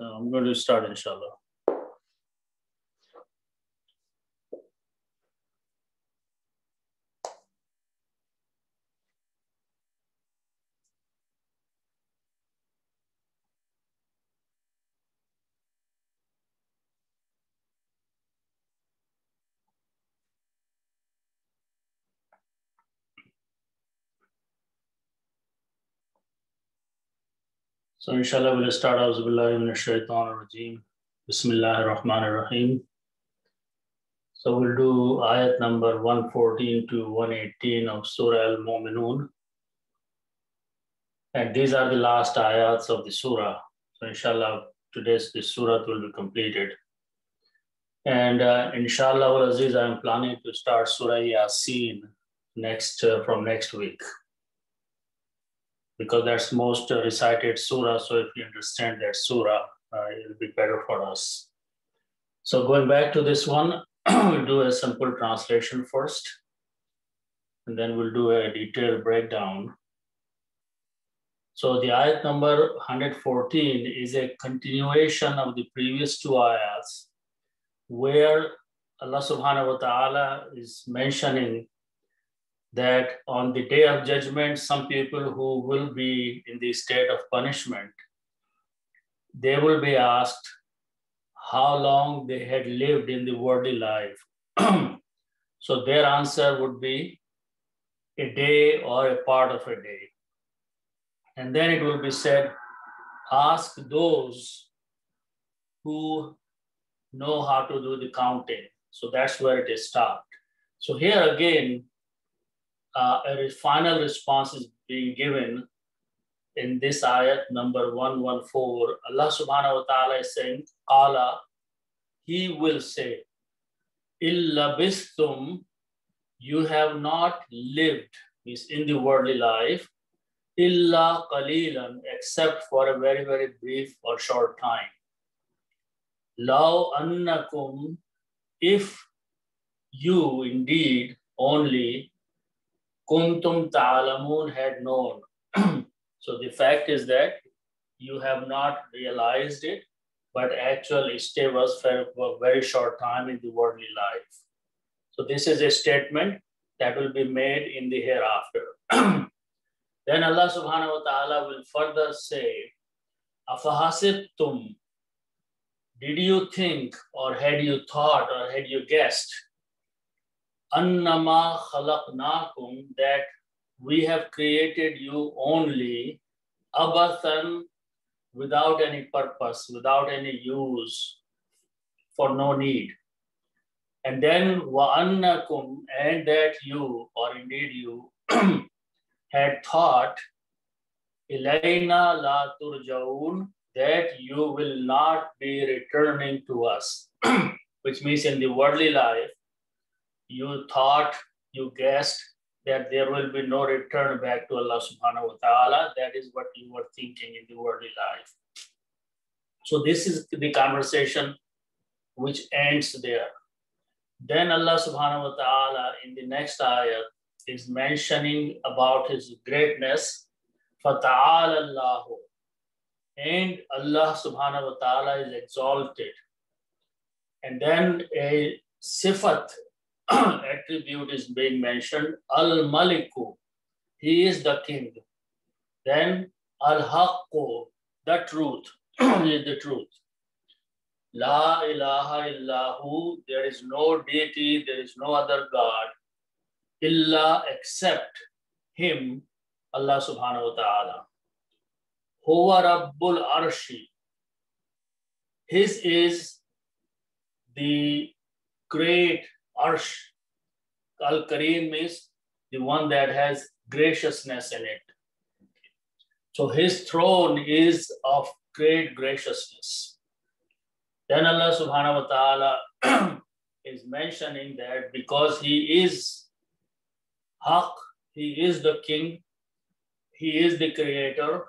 So I'm going to start, inshallah. So inshallah we'll start. A'udhu billahi minash shaitanir rajeem. Bismillahir rahmanir rahim. So we'll do ayat number 114 to 118 of Surah Al-Mu'minun. And these are the last ayats of the surah. So inshallah today's this surah will be completed. And inshallah al-Aziz, I am planning to start Surah Yasin from next week, because that's most recited surah. So if you understand that surah, it'll be better for us. So going back to this one, we'll do a simple translation first, and then we'll do a detailed breakdown. So the ayat number 114 is a continuation of the previous two ayats, where Allah subhanahu wa ta'ala is mentioning that on the day of judgment, some people who will be in the state of punishment, they will be asked how long they had lived in the worldly life. So their answer would be a day or a part of a day. And then it will be said, ask those who know how to do the counting. So that's where it is stopped. So here again, a final response is being given in this ayat number 114. Allah subhanahu wa ta'ala is saying, Qala, He will say, Illa bistum, you have not lived, means in the worldly life, illa qalilan, except for a very, very brief or short time. Law annakum, if you indeed only kuntum ta'alamun had known. So the fact is that you have not realized it, but actually stay was for a very short time in the worldly life. So this is a statement that will be made in the hereafter. Then Allah subhanahu wa ta'ala will further say, Afahasibtum, did you think, or had you thought, or had you guessed, Annama khalaqnakum, that we have created you only abathan, without any purpose, without any use, for no need. And then wa annakum, and that you, or indeed you, had thought, ilayna la turjaun, that you will not be returning to us. Which means in the worldly life, you thought, you guessed that there will be no return back to Allah subhanahu wa ta'ala. That is what you were thinking in the worldly life. So this is the conversation which ends there. Then Allah subhanahu wa ta'ala in the next ayat is mentioning about His greatness. فَتَعَالَ اللَّهُ, and Allah subhanahu wa ta'ala is exalted. And then a sifat, attribute is being mentioned, Al-Maliku, He is the king. Then Al-Haqqu, the truth, He is the truth. La ilaha illahu, there is no deity, there is no other God, illa, except Him, Allah subhanahu wa ta'ala. Huwa Rabbul Arshi, His is the great Arsh. Al-Kareem is the one that has graciousness in it. So His throne is of great graciousness. Then Allah subhanahu wa ta'ala is mentioning that because He is Haq, He is the king, He is the creator.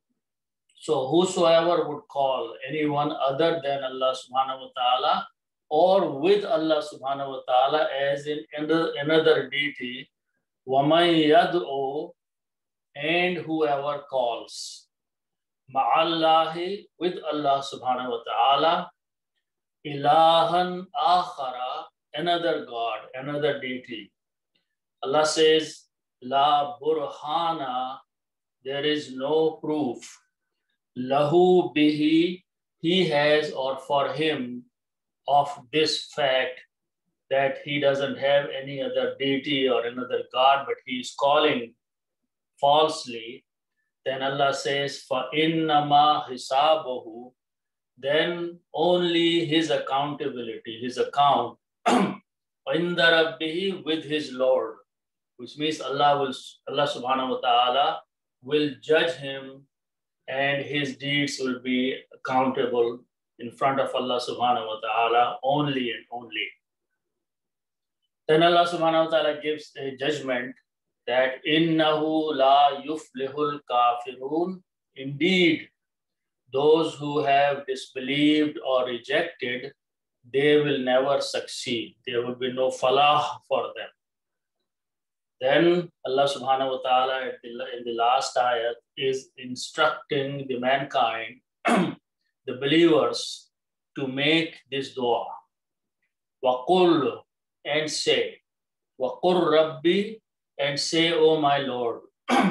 So whosoever would call anyone other than Allah subhanahu wa ta'ala, or with Allah subhanahu wa ta'ala as in another deity, وَمَنْ يَدْعُ, and whoever calls, ma'allahi, with Allah subhanahu wa ta'ala, ilahan akhara, another God, another deity. Allah says, la burhana, there is no proof. Lahu bihi, he has or for him of this fact that he doesn't have any other deity or another God, but he is calling falsely. Then Allah says, فَإِنَّمَا حِسَابُهُ, then only his accountability, his account, عِنْدَ رَبِّهِ, with his Lord, which means Allah subhanahu wa ta'ala will judge him and his deeds will be accountable in front of Allah subhanahu wa ta'ala only and only. Then Allah subhanahu wa ta'ala gives a judgment that innahu la yuflihul kafirun, indeed those who have disbelieved or rejected, they will never succeed. There will be no falah for them. Then Allah subhanahu wa ta'ala in the last ayat is instructing the mankind, the believers, to make this dua. Waqul, and say, Waqur Rabbi, and say, O my Lord,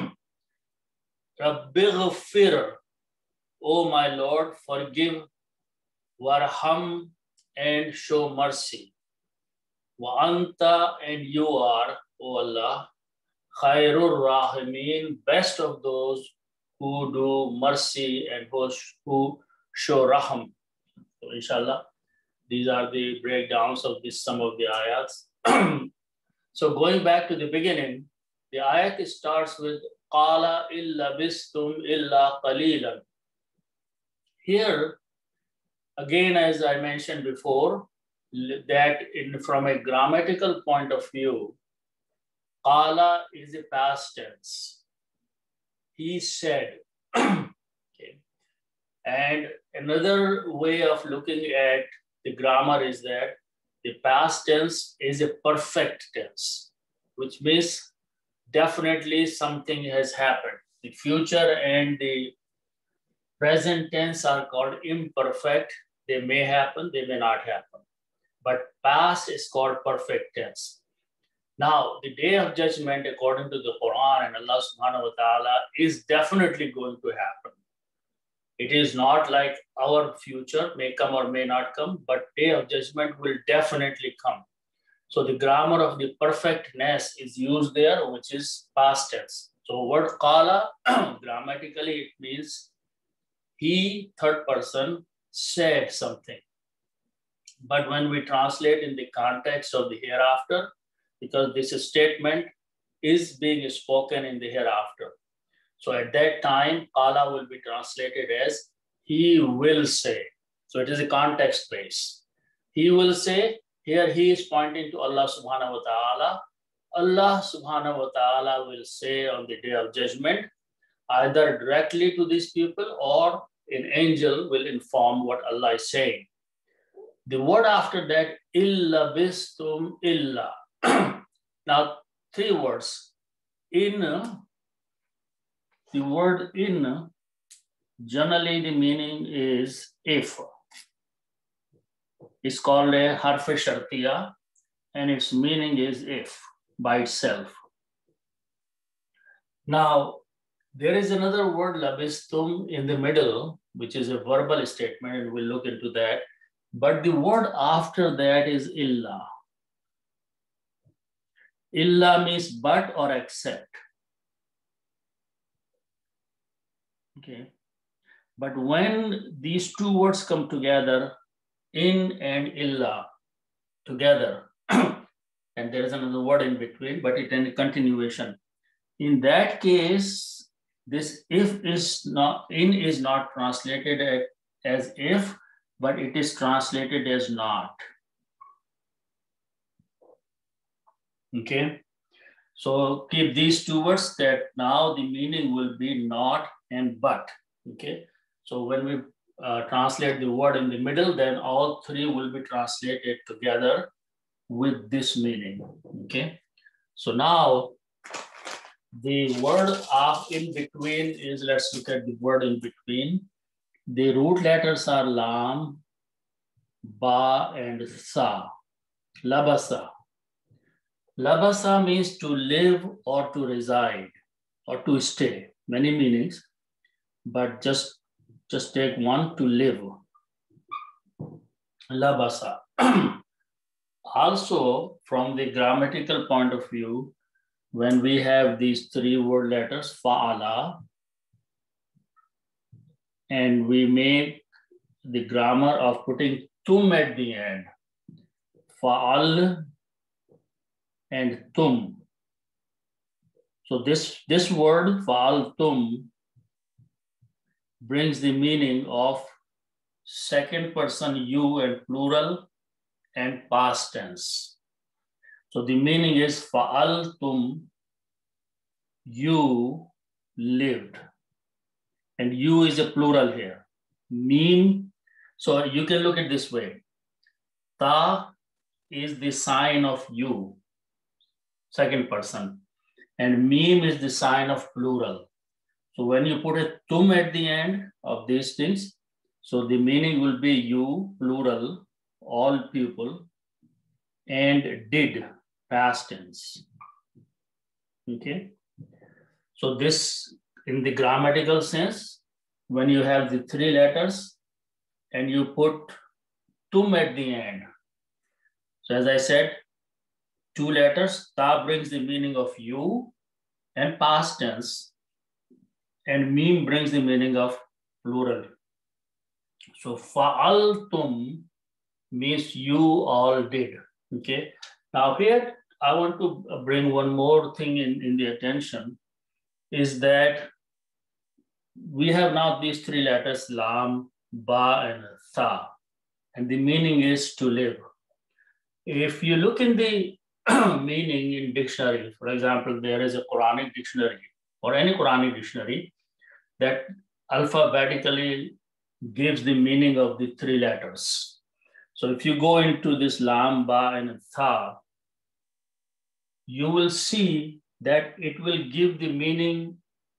Rabbi ghafir, O my Lord, forgive, warham, and show mercy. Wa anta, and you are, O Allah, khairur rahimin, best of those who do mercy and who show raham. So inshallah, these are the breakdowns of some of the ayats. So going back to the beginning, the ayat starts with qala illa bistum illa qalilan. Here, again, as I mentioned before, that from a grammatical point of view, qala is a past tense. He said. Okay. And another way of looking at the grammar is that the past tense is a perfect tense, which means definitely something has happened. The future and the present tense are called imperfect. They may happen, they may not happen. But past is called perfect tense. Now, the day of judgment, according to the Quran and Allah subhanahu wa ta'ala, is definitely going to happen. It is not like our future may come or may not come, but day of judgment will definitely come. So the grammar of the perfectness is used there, which is past tense. So word qala, grammatically it means he, third person, said something. But when we translate in the context of the hereafter, because this statement is being spoken in the hereafter. So at that time, qala will be translated as he will say. So it is a context base. He will say, here he is pointing to Allah subhanahu wa ta'ala. Allah subhanahu wa ta'ala will say on the day of judgment, either directly to these people or an angel will inform what Allah is saying. The word after that, illa bistum illa. Now, three words. In, the word in, generally the meaning is if. It's called a harf shartiya, and its meaning is if, by itself. Now, there is another word, labistum, in the middle, which is a verbal statement, and we'll look into that. But the word after that is illa. Illa means but or except. Okay. But when these two words come together, in and illa, together, and there is another word in between, but it in a continuation. In that case, this if is not, in is not translated as if, but it is translated as not. Okay. So keep these two words that now the meaning will be not and but. Okay. So when we translate the word in the middle, then all three will be translated together with this meaning. Okay. So now The word of in between is, let's look at the word in between. The root letters are lam, ba, and sa. Labasa. Labasa means to live or to reside or to stay. Many meanings, but just take one, to live. Labasa. Also, from the grammatical point of view, when we have these three word letters, fa'ala, and we make the grammar of putting tum at the end, fa'al and tum. So this word, fa'al tum, brings the meaning of second person you and plural and past tense. So the meaning is fa'altum, you lived. And you is a plural here. Mim, so you can look at this way. Ta is the sign of you, second person. And mim is the sign of plural. So when you put a tum at the end of these things, so the meaning will be you, plural, all people, and did, past tense. Okay. So this, in the grammatical sense, when you have the three letters and you put tum at the end. So as I said, two letters, ta brings the meaning of you and past tense, and mim brings the meaning of plural. So fa'altum means you all did. Okay. Now here I want to bring one more thing in the attention, is that we have now these three letters, lam, ba, and tha, and the meaning is to live. If you look in the meaning in dictionary, for example, there is a Quranic dictionary or any Quranic dictionary that alphabetically gives the meaning of the three letters. So if you go into this lam, ba, and tha, you will see that it will give the meaning,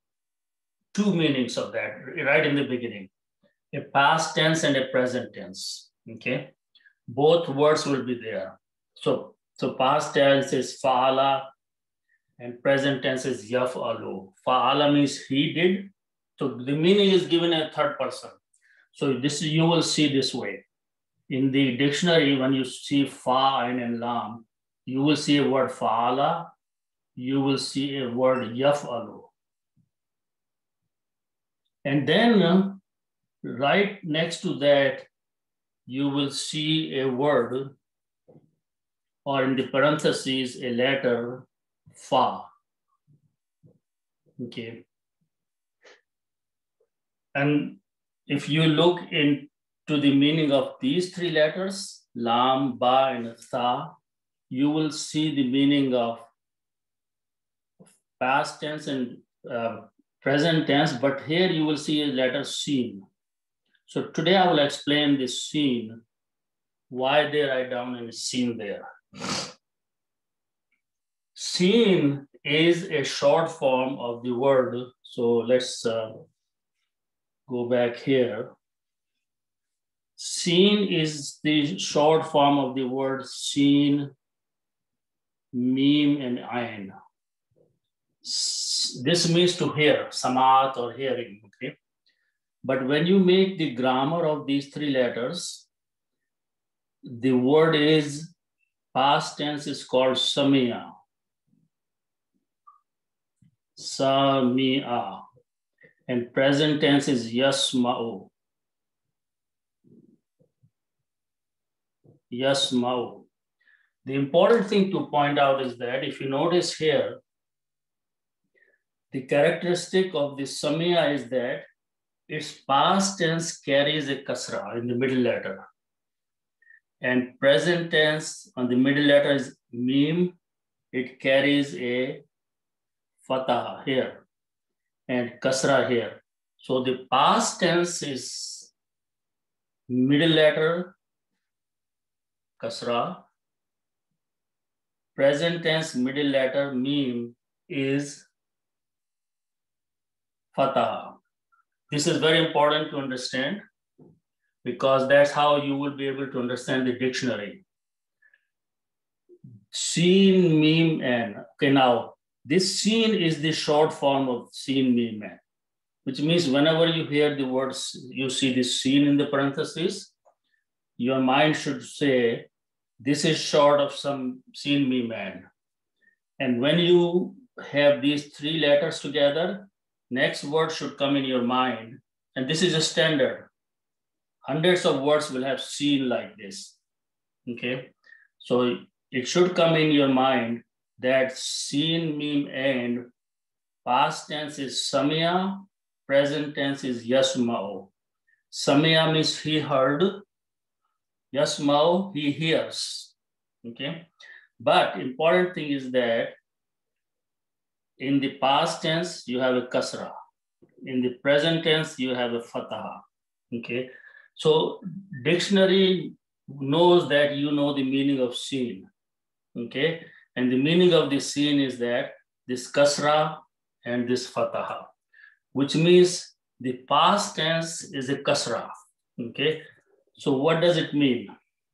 two meanings of that right in the beginning, a past tense and a present tense. Okay, both words will be there. So past tense is fa'ala and present tense is yaf'alu. Fa'ala means he did. So the meaning is given a third person. So this you will see this way. In the dictionary, when you see fa and lam, you will see a word fa'ala, you will see a word yaf'alu. And then right next to that, you will see a word, or in the parentheses, a letter, fa. Okay. And if you look into the meaning of these three letters, lam, ba, and tha, you will see the meaning of past tense and present tense, but here you will see a letter seen. So today I will explain this seen, why they write down and seen there. Seen is a short form of the word. So let's go back here. Seen is the short form of the word seen, meme, and ayn. This means to hear, samat or hearing, okay? But when you make the grammar of these three letters, the word is, past tense is called samia. Samia. And present tense is yasma'u. Yasma'u. The important thing to point out is that if you notice here, the characteristic of the samia is that its past tense carries a kasra in the middle letter. And present tense on the middle letter is mim, it carries a fatah here and kasra here. So the past tense is middle letter, kasra. Present tense middle letter mim is Fataha. This is very important to understand because that's how you will be able to understand the dictionary. Seen, meme, and. Okay, now this seen is the short form of seen, meme, and, which means whenever you hear the words, you see this seen in the parentheses, your mind should say, this is short of some seen, meme, and. And when you have these three letters together, next word should come in your mind. And this is a standard. Hundreds of words will have seen like this. Okay. So it should come in your mind that seen, meme, and past tense is samya, present tense is yasma'u. Samya means he heard. Yasma'u, he hears. Okay. But important thing is that in the past tense, you have a kasra. In the present tense, you have a fataha. Okay. So dictionary knows that you know the meaning of seen. Okay. And the meaning of this seen is that this kasra and this fataha, which means the past tense is a kasra. Okay. So what does it mean?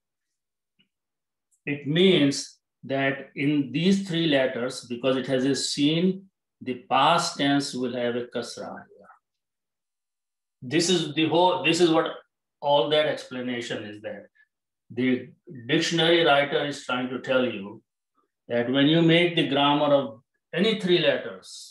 It means that in these three letters, because it has a seen, the past tense will have a kasra here. This is what all that explanation is there. The dictionary writer is trying to tell you that when you make the grammar of any three letters,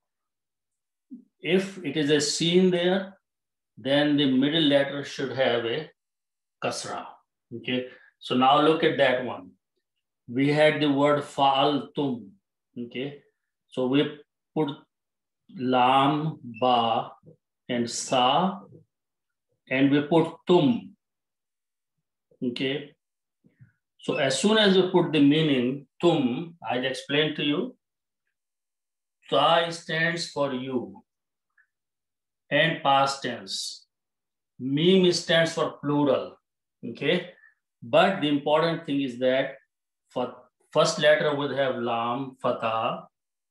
if it is a seen there, then the middle letter should have a kasra. Okay. So now look at that one. We had the word fa'altum. Okay. So we put lam, ba, and sa, and we put tum. Okay. So as soon as we put the meaning tum, I'll explain to you. Ta stands for you and past tense. Meme stands for plural. Okay. But the important thing is that for first letter would have lam, fatah.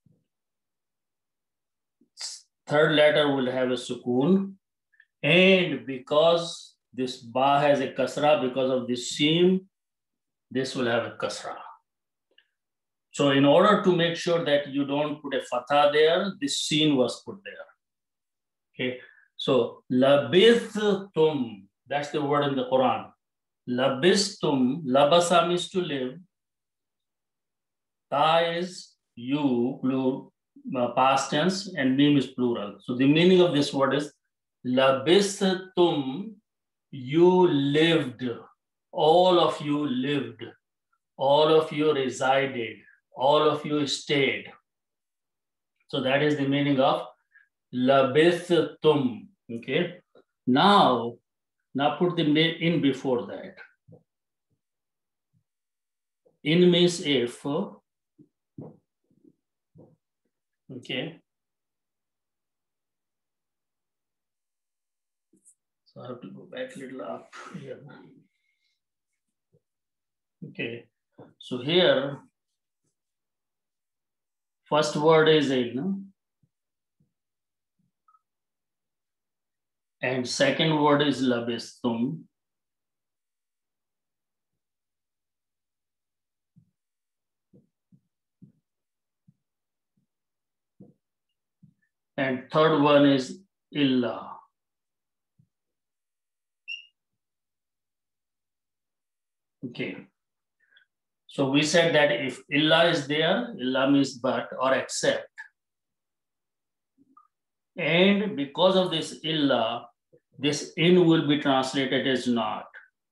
Third letter will have a sukoon. And because this ba has a kasra, because of this seam, this will have a kasra. So in order to make sure that you don't put a fatah there, this sin was put there. Okay. So labithtum, that's the word in the Quran. Labistum, labasa means to live. Ta is you, past tense, and meme is plural. So the meaning of this word is labistum, you lived. All of you lived. All of you resided. All of you stayed. So that is the meaning of labithtum. Okay. Now put the in before that. In means if. Okay. So I have to go back a little up here. Okay. So here, first word is in, and second word is labistum. And third one is illa. Okay. So we said that if illa is there, illa means but or except. And because of this illa, this in will be translated as not.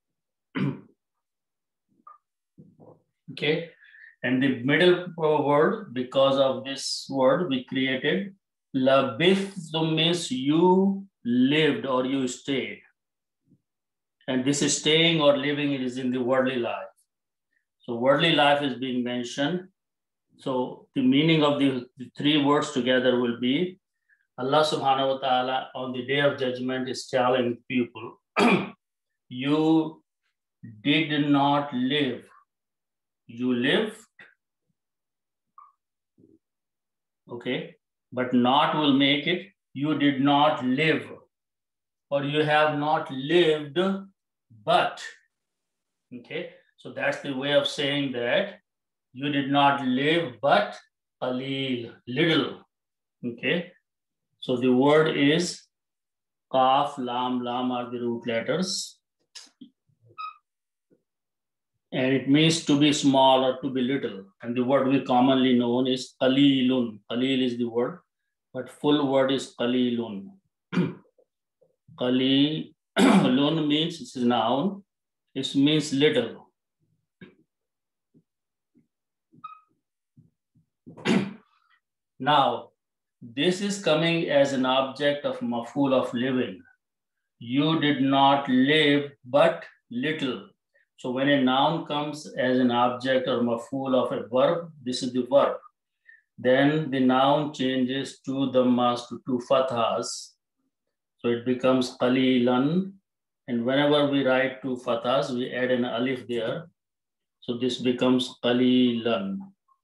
Okay. And the middle word, because of this word, we created labithtum means you lived or you stayed. And this is staying or living, it is in the worldly life. So worldly life is being mentioned. So the meaning of the three words together will be Allah subhanahu wa ta'ala on the day of judgment is telling people, you did not live. You lived. Okay. But not will make it you did not live, or you have not lived, but. Okay, so that's the way of saying that you did not live, but qaleel, little. Okay, so the word is Qaf, Lam. Lam are the root letters. And it means to be small or to be little. And the word we commonly known is qalilun. Qalil is the word, but full word is qalilun. Qalilun means, it's a noun. It means little. Now, this is coming as an object of maf'ul of living. You did not live, but little. So when a noun comes as an object or maf'ul of a verb, this is the verb. Then the noun changes to dhammas, to two fathas. So it becomes qalilan. And whenever we write two fathas, we add an alif there. So this becomes qalilan.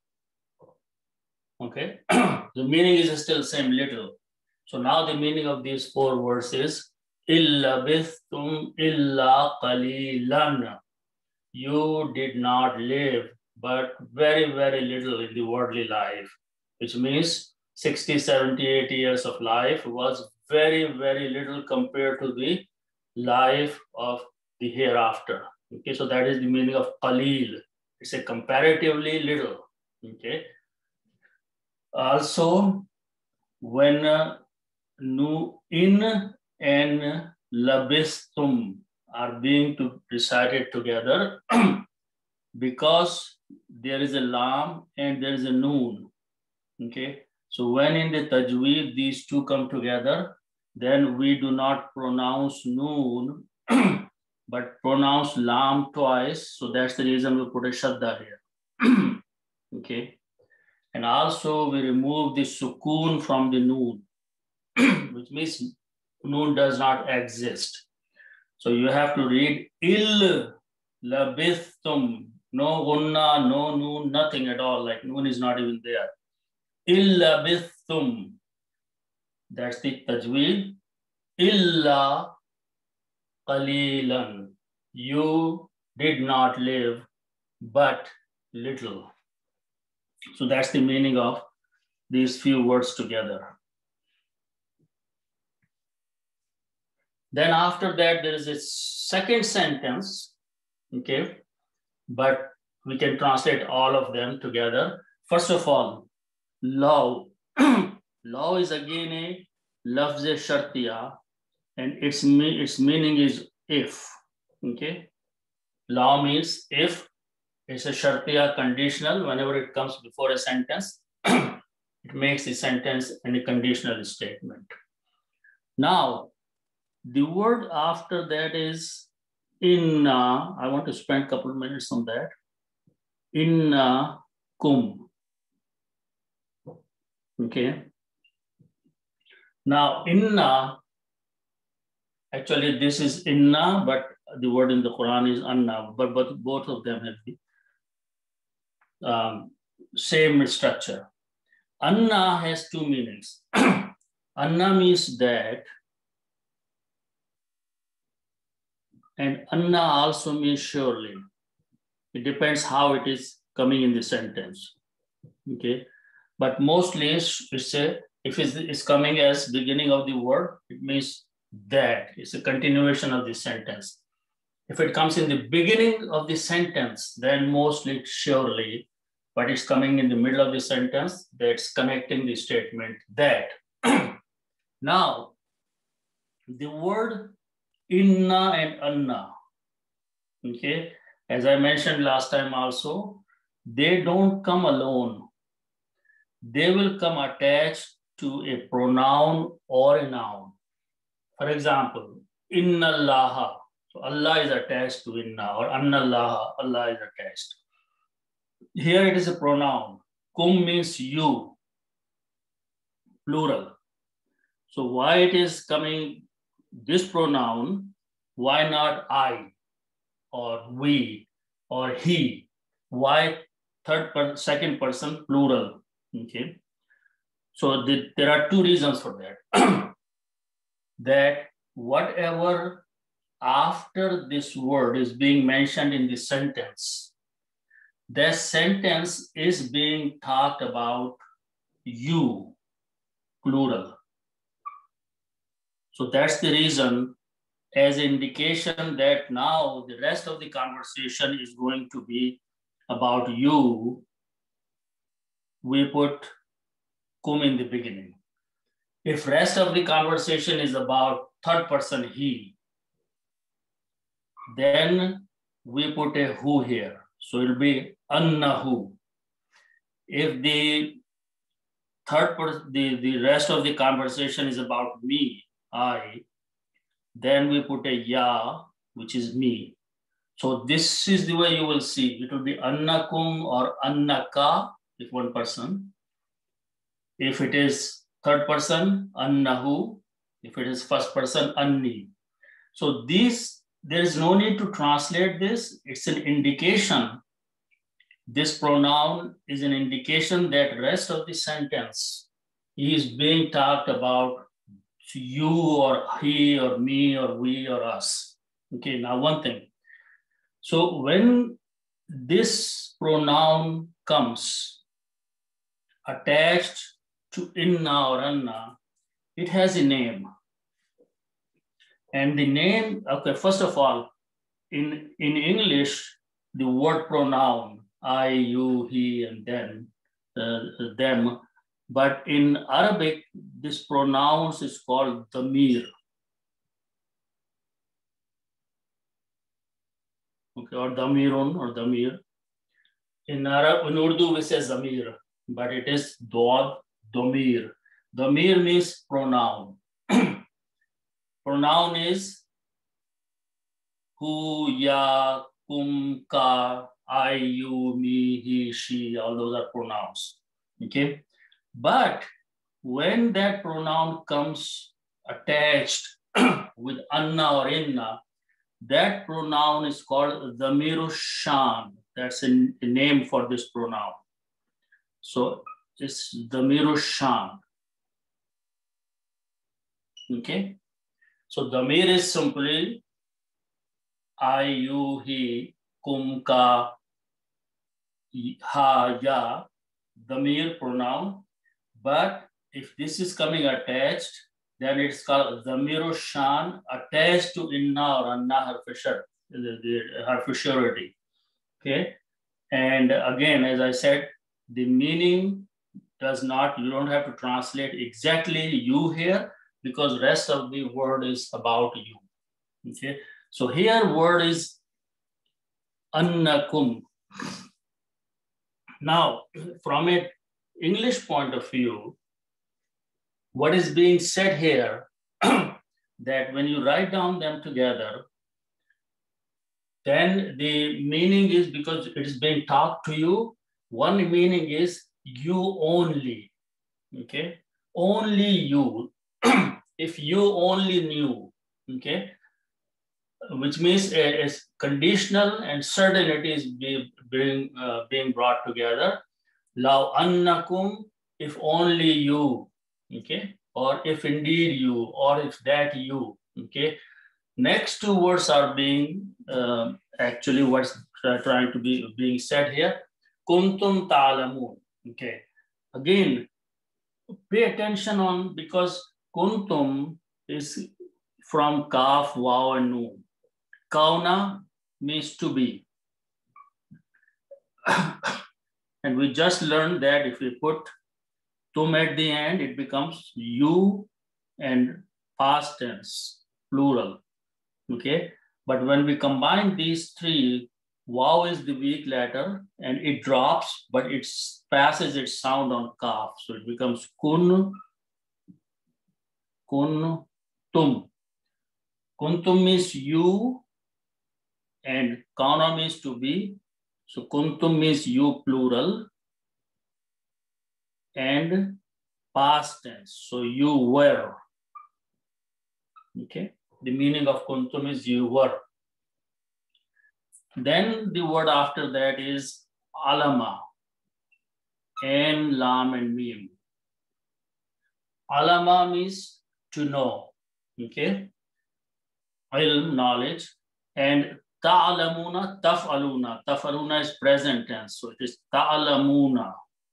Okay, the meaning is still same, little. So now the meaning of these four words is illa bithtum illa qalilan. You did not live, but very, very little in the worldly life, which means 60, 70, 80 years of life was very, very little compared to the life of the hereafter. Okay, so that is the meaning of qalil. It's a comparatively little. Okay. Also, when in and labistum are being recited together, because there is a lam and there is a noon. Okay, so when in the tajweed these two come together, then we do not pronounce noon, but pronounce lam twice. So that's the reason we put a shadda here. Okay. And also we remove the sukoon from the noon, which means noon does not exist. So you have to read il labithtum, no gunna, no noon, nothing at all, like noon is not even there. Il labithtum, that's the tajweed. Illa qalilan, you did not live, but little. So that's the meaning of these few words together. Then after that, there is a second sentence, okay? But we can translate all of them together. First of all, law. Law is again a lafz shartiya, and its meaning is if, okay? Law means if. It's a shartiya conditional. Whenever it comes before a sentence, it makes the sentence in a conditional statement. Now, the word after that is inna. I want to spend a couple of minutes on that. Inna kum. Okay. Now, inna, actually this is inna, but the word in the Quran is anna, but both of them have the same structure. Anna has two meanings. Anna means that, and anna also means surely. It depends how it is coming in the sentence. Okay, but mostly if it's coming as beginning of the word, it means that it's a continuation of the sentence. If it comes in the beginning of the sentence, then mostly surely, but it's coming in the middle of the sentence, that's connecting the statement that. Now, the word inna and anna, okay, as I mentioned last time also, they don't come alone. They will come attached to a pronoun or a noun. For example, inna Allaha. So Allah is attached to inna, or anna Allaha, Allah is attached. Here it is a pronoun. Kum means you, plural. So why it is coming this pronoun? Why not I or we or he? Why second person plural? Okay. So there are two reasons for that. That whatever after this word is being mentioned in the sentence, that sentence is being talked about you, plural. So that's the reason, as an indication that now the rest of the conversation is going to be about you, we put kum in the beginning. If rest of the conversation is about third person he, then we put a who here. So it'll be annahu. If the the rest of the conversation is about me, I, then we put a ya, which is me. So this is the way you will see. It will be annakum or annaka if one person. If it is third person, annahu. If it is first person, anni. So there is no need to translate this. It's an indication. This pronoun is an indication that rest of the sentence is being talked about you or he or me or we or us. Okay, now one thing. So when this pronoun comes attached to inna or anna, it has a name. And the name, okay, first of all, in English, the word pronoun, I, you, he, and then, them. But in Arabic, this pronouns is called damir. Okay, or damirun or damir. In Urdu, we say zamir, but it is dod, domir. Damir means pronoun. Pronoun is who, ya, kum, ka, I, you, me, he, she, all those are pronouns. Okay. But when that pronoun comes attached with anna or inna, that pronoun is called damiru shan. That's a name for this pronoun. So it's damiru shan. Okay. So damir is simply I, you, he, kum, ka, ha, ya, damir pronoun. But if this is coming attached, then it's called damiru shan attached to inna or anna harfisher, the harfisherity. Okay. And again, as I said, the meaning does not, you don't have to translate exactly you here because rest of the word is about you. Okay. So here word is annakum. Now, from an English point of view, what is being said here, that when you write down them together, then the meaning is, because it is being talked to you, one meaning is you only, okay? Only you, if you only knew, okay? Which means a conditional and certainty is being brought together. Law annakum, if only you, okay? Or if indeed you, or if that you, okay? Next two words are being, actually what's trying to be being said here. Kuntum ta'lamun, okay? Again, pay attention on, because kuntum is from kaf, waw, and noon. Kauna means to be. And we just learned that if we put tum at the end, it becomes you and past tense, plural. Okay. But when we combine these three, waw is the weak letter and it drops, but it passes its sound on kaf. So it becomes kun, tum. Kuntum means you and kauna means to be. So kuntum means you plural and past tense. So you were. Okay. The meaning of kuntum is you were. Then the word after that is alama, and lam and mim. Alama means to know, okay? Ilm, knowledge. And ta'alamuna, taf'aluna. Taf'aluna is present tense, so it is ta'alamuna.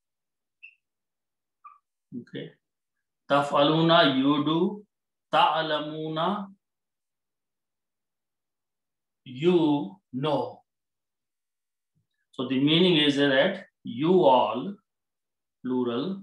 Okay. Taf'aluna, you do. Ta'alamuna, you know. So the meaning is that you all, plural,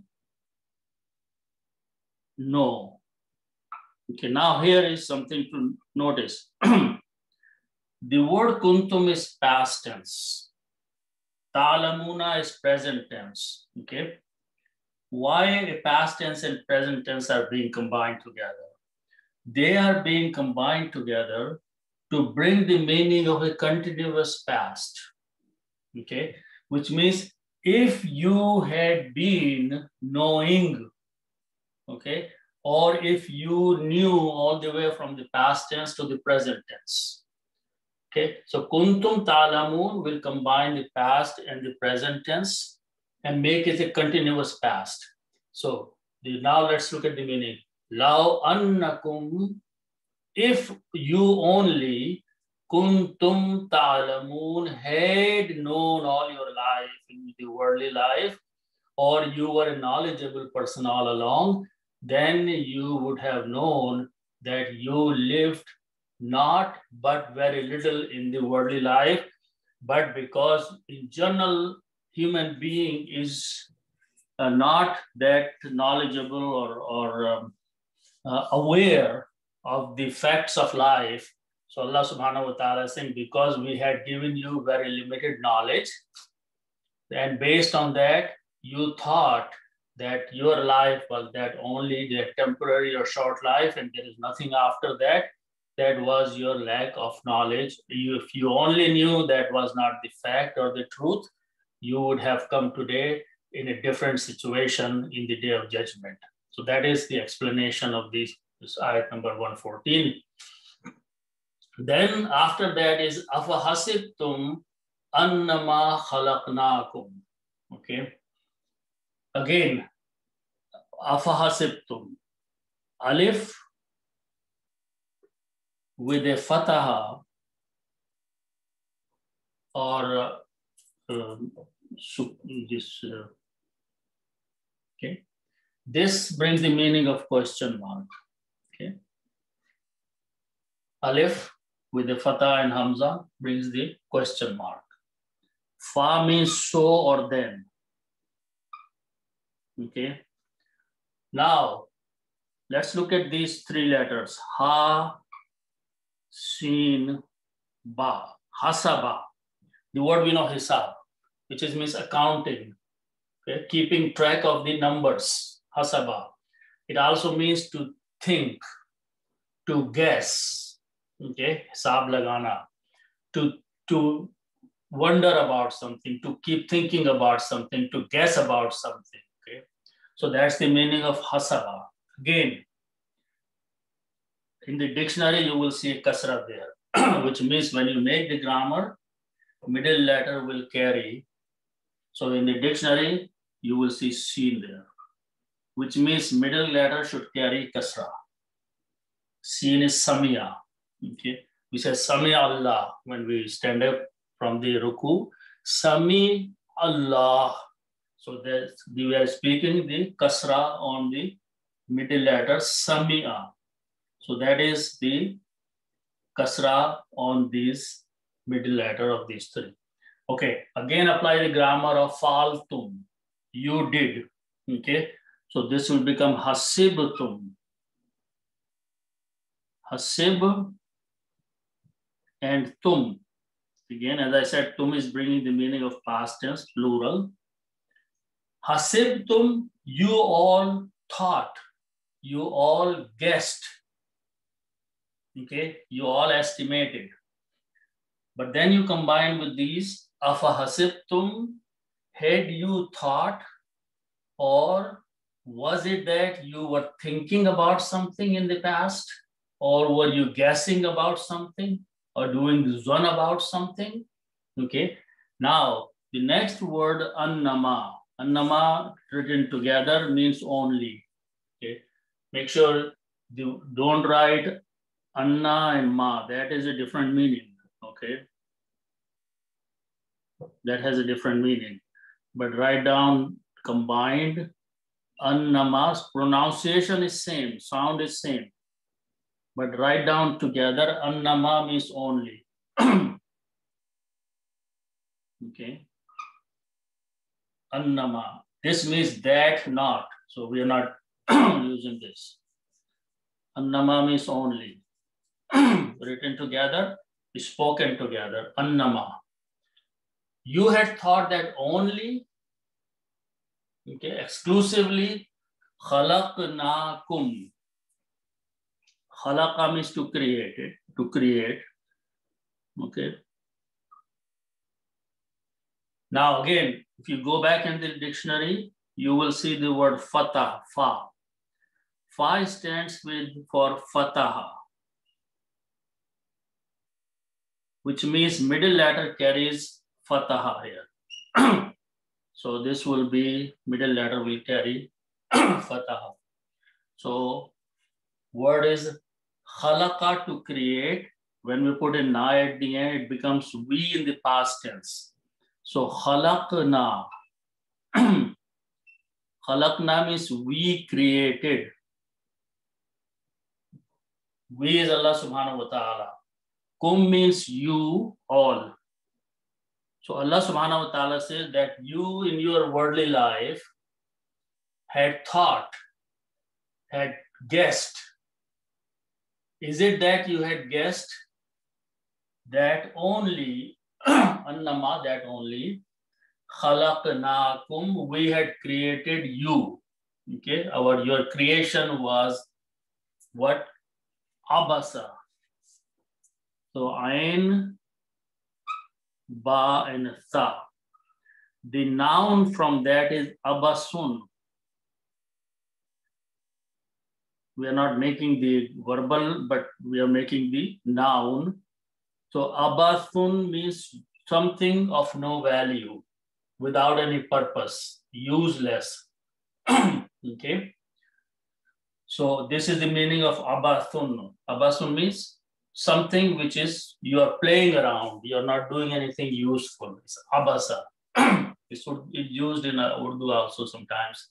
know. Okay, now here is something to notice. The word kuntum is past tense. Ta'lamuna is present tense. Okay. Why a past tense and present tense are being combined together? They are being combined together to bring the meaning of a continuous past. Okay, which means if you had been knowing, okay, or if you knew all the way from the past tense to the present tense. Okay, so kuntum ta'lamun will combine the past and the present tense and make it a continuous past. So now let's look at the meaning. Law annakum, if you only kuntum ta'lamun had known all your life in the worldly life, or you were a knowledgeable person all along, then you would have known that you lived not but very little in the worldly life, but because in general human being is not that knowledgeable or aware of the facts of life. So Allah subhanahu wa ta'ala is saying, because we had given you very limited knowledge, and based on that, you thought that your life was that only the temporary or short life, and there is nothing after that. That was your lack of knowledge. If you only knew that was not the fact or the truth, you would have come today in a different situation in the day of judgment. So that is the explanation of this ayat number 114. Then after that is afahasibtum annama khalaqnakum. Okay. Again, afahasibtum. Alif with a fataha or okay. This brings the meaning of question mark. Okay. Alif with the fatah and hamza brings the question mark. Fa means so or then. Okay. Now, let's look at these three letters. Ha, Shin, Ba. Hasaba. The word we know hisab, which is means accounting. Okay. Keeping track of the numbers. Hasaba. It also means to think, to guess. Okay. Hisab lagana. To wonder about something, to keep thinking about something, to guess about something. Okay. So that's the meaning of hasaba. Again, in the dictionary, you will see a kasra there, which means when you make the grammar, middle letter will carry. So in the dictionary, you will see seen there, which means middle letter should carry kasra. Seen is samia. Okay. We say Sami Allah when we stand up from the ruku. Sami Allah. So we are speaking the kasra on the middle letter Samia. So that is the kasra on this middle letter of these three. Okay, again apply the grammar of faltum. You did. Okay, so this will become hasibtum. Hasib and tum. Again, as I said, tum is bringing the meaning of past tense, plural. Hasibtum, you all thought, you all guessed. Okay, you all estimated. But then you combine with these, afahasibtum, had you thought, or was it that you were thinking about something in the past, or were you guessing about something, or doing zon about something? Okay, now the next word, annama. Annama written together means only. Okay, Make sure you don't write anna and ma. That is a different meaning, okay? That has a different meaning. But write down combined annamas. Pronunciation is same, sound is same. But write down together, annama means only. Okay. Annama. This means that not. So we are not using this. Annama means only. Written together, spoken together. Annama. You had thought that only, okay, exclusively, khalaqnakum. Khalaqa means to create it, to create. Okay. Now again, if you go back in the dictionary, you will see the word fatah, fa. Fa stands for fataha, which means middle letter carries fataha here. So this will be, middle letter will carry fataha. So word is khalaqa, to create. When we put a na at the end, it becomes we in the past tense. So khalaqna. Khalaqna means we created. We is Allah subhanahu wa ta'ala. Kum means you all. So Allah subhanahu wa ta'ala says that you in your worldly life had thought, had guessed. Is it that you had guessed that only, annama, that only, khalaqnakum, we had created you. Okay, your creation was what? Abasa. So ain, ba, and sa. The noun from that is abasun. We are not making the verbal, but we are making the noun. So abasun means something of no value, without any purpose, useless. Okay. So this is the meaning of abathun. Abathun means something which is, you are playing around, you are not doing anything useful. It's abasa. It's used in Urdu also sometimes.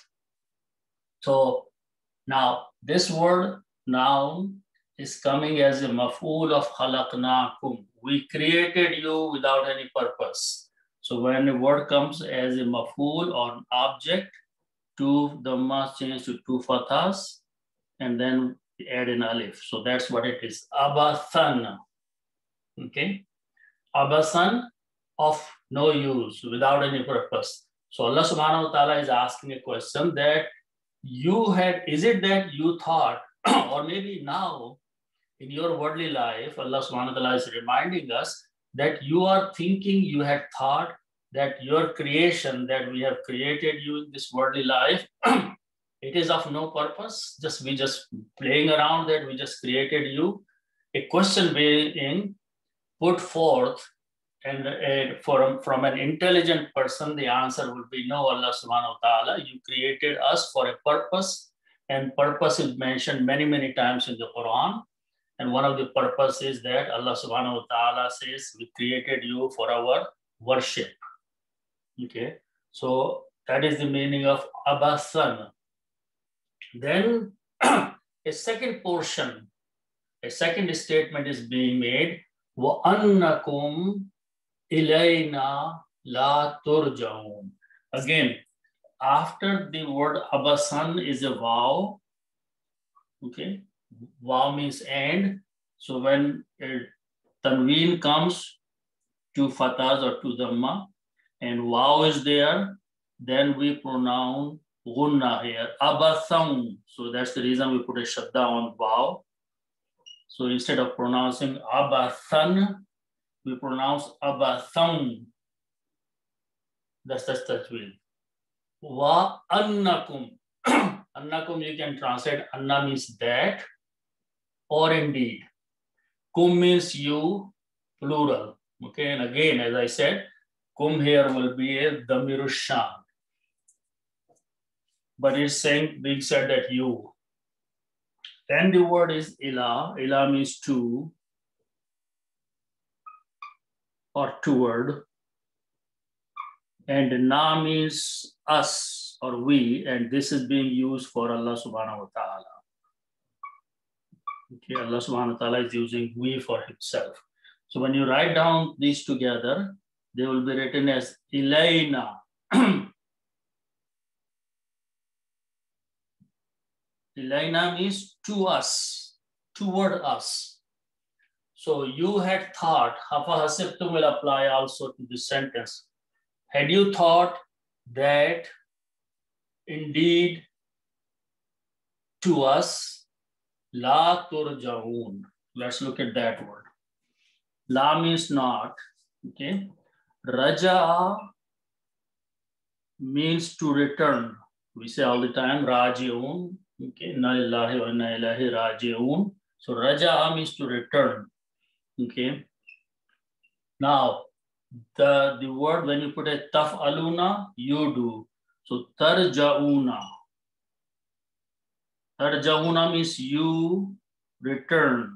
So now this word noun is coming as a maf'ul of khalaqnakum. We created you without any purpose. So when a word comes as a maf'ul or an object, two dhammas change to two fathas, and then add an alif. So that's what it is. Abathan. Okay. Abasan, of no use, without any purpose. So Allah subhanahu wa ta'ala is asking a question that you had, is it that you thought, or maybe now in your worldly life, Allah subhanahu wa ta'ala is reminding us that you are thinking, you had thought that your creation, that we have created you in this worldly life, it is of no purpose. We just playing around, that we just created you. A question being put forth, and from an intelligent person, the answer would be no, Allah subhanahu wa ta'ala, you created us for a purpose, and purpose is mentioned many, many times in the Quran. And one of the purpose is that Allah subhanahu wa ta'ala says, we created you for our worship. Okay, so that is the meaning of abasan. Then a second portion, a second statement is being made, wa annakum ilayna la turjaun. Again, after the word abasan is a vav. Okay, vav means and. So when a tanween comes to fathas or to dhamma, and vav is there, then we pronounce gunna here, abatham. So that's the reason we put a shadda on vav. So instead of pronouncing abathan, we pronounce abatham. That's the tajweed. Wa annakum. Annakum you can translate, anna means that, or indeed. Kum means you, plural. Okay, and again, as I said, kum here will be a damirushan. But it's being said that you. Then the word is ila. Ila means to or toward. And na means us or we, and this is being used for Allah subhanahu wa ta'ala. Okay, Allah subhanahu wa ta'ala is using we for himself. So when you write down these together, they will be written as ilayna. Ilayna means to us, toward us. So you had thought, hafa hasibtum will apply also to this sentence. Had you thought that indeed to us, la turjaun. Let's look at that word. La means not, okay. Raja means to return. We say all the time, raji'un, okay. Inna lillahi wa inna ilaihi raji'un. So raja means to return, okay. Now, the word, when you put a taf'aluna, you do. So tarja'una. Tarja'una means you return.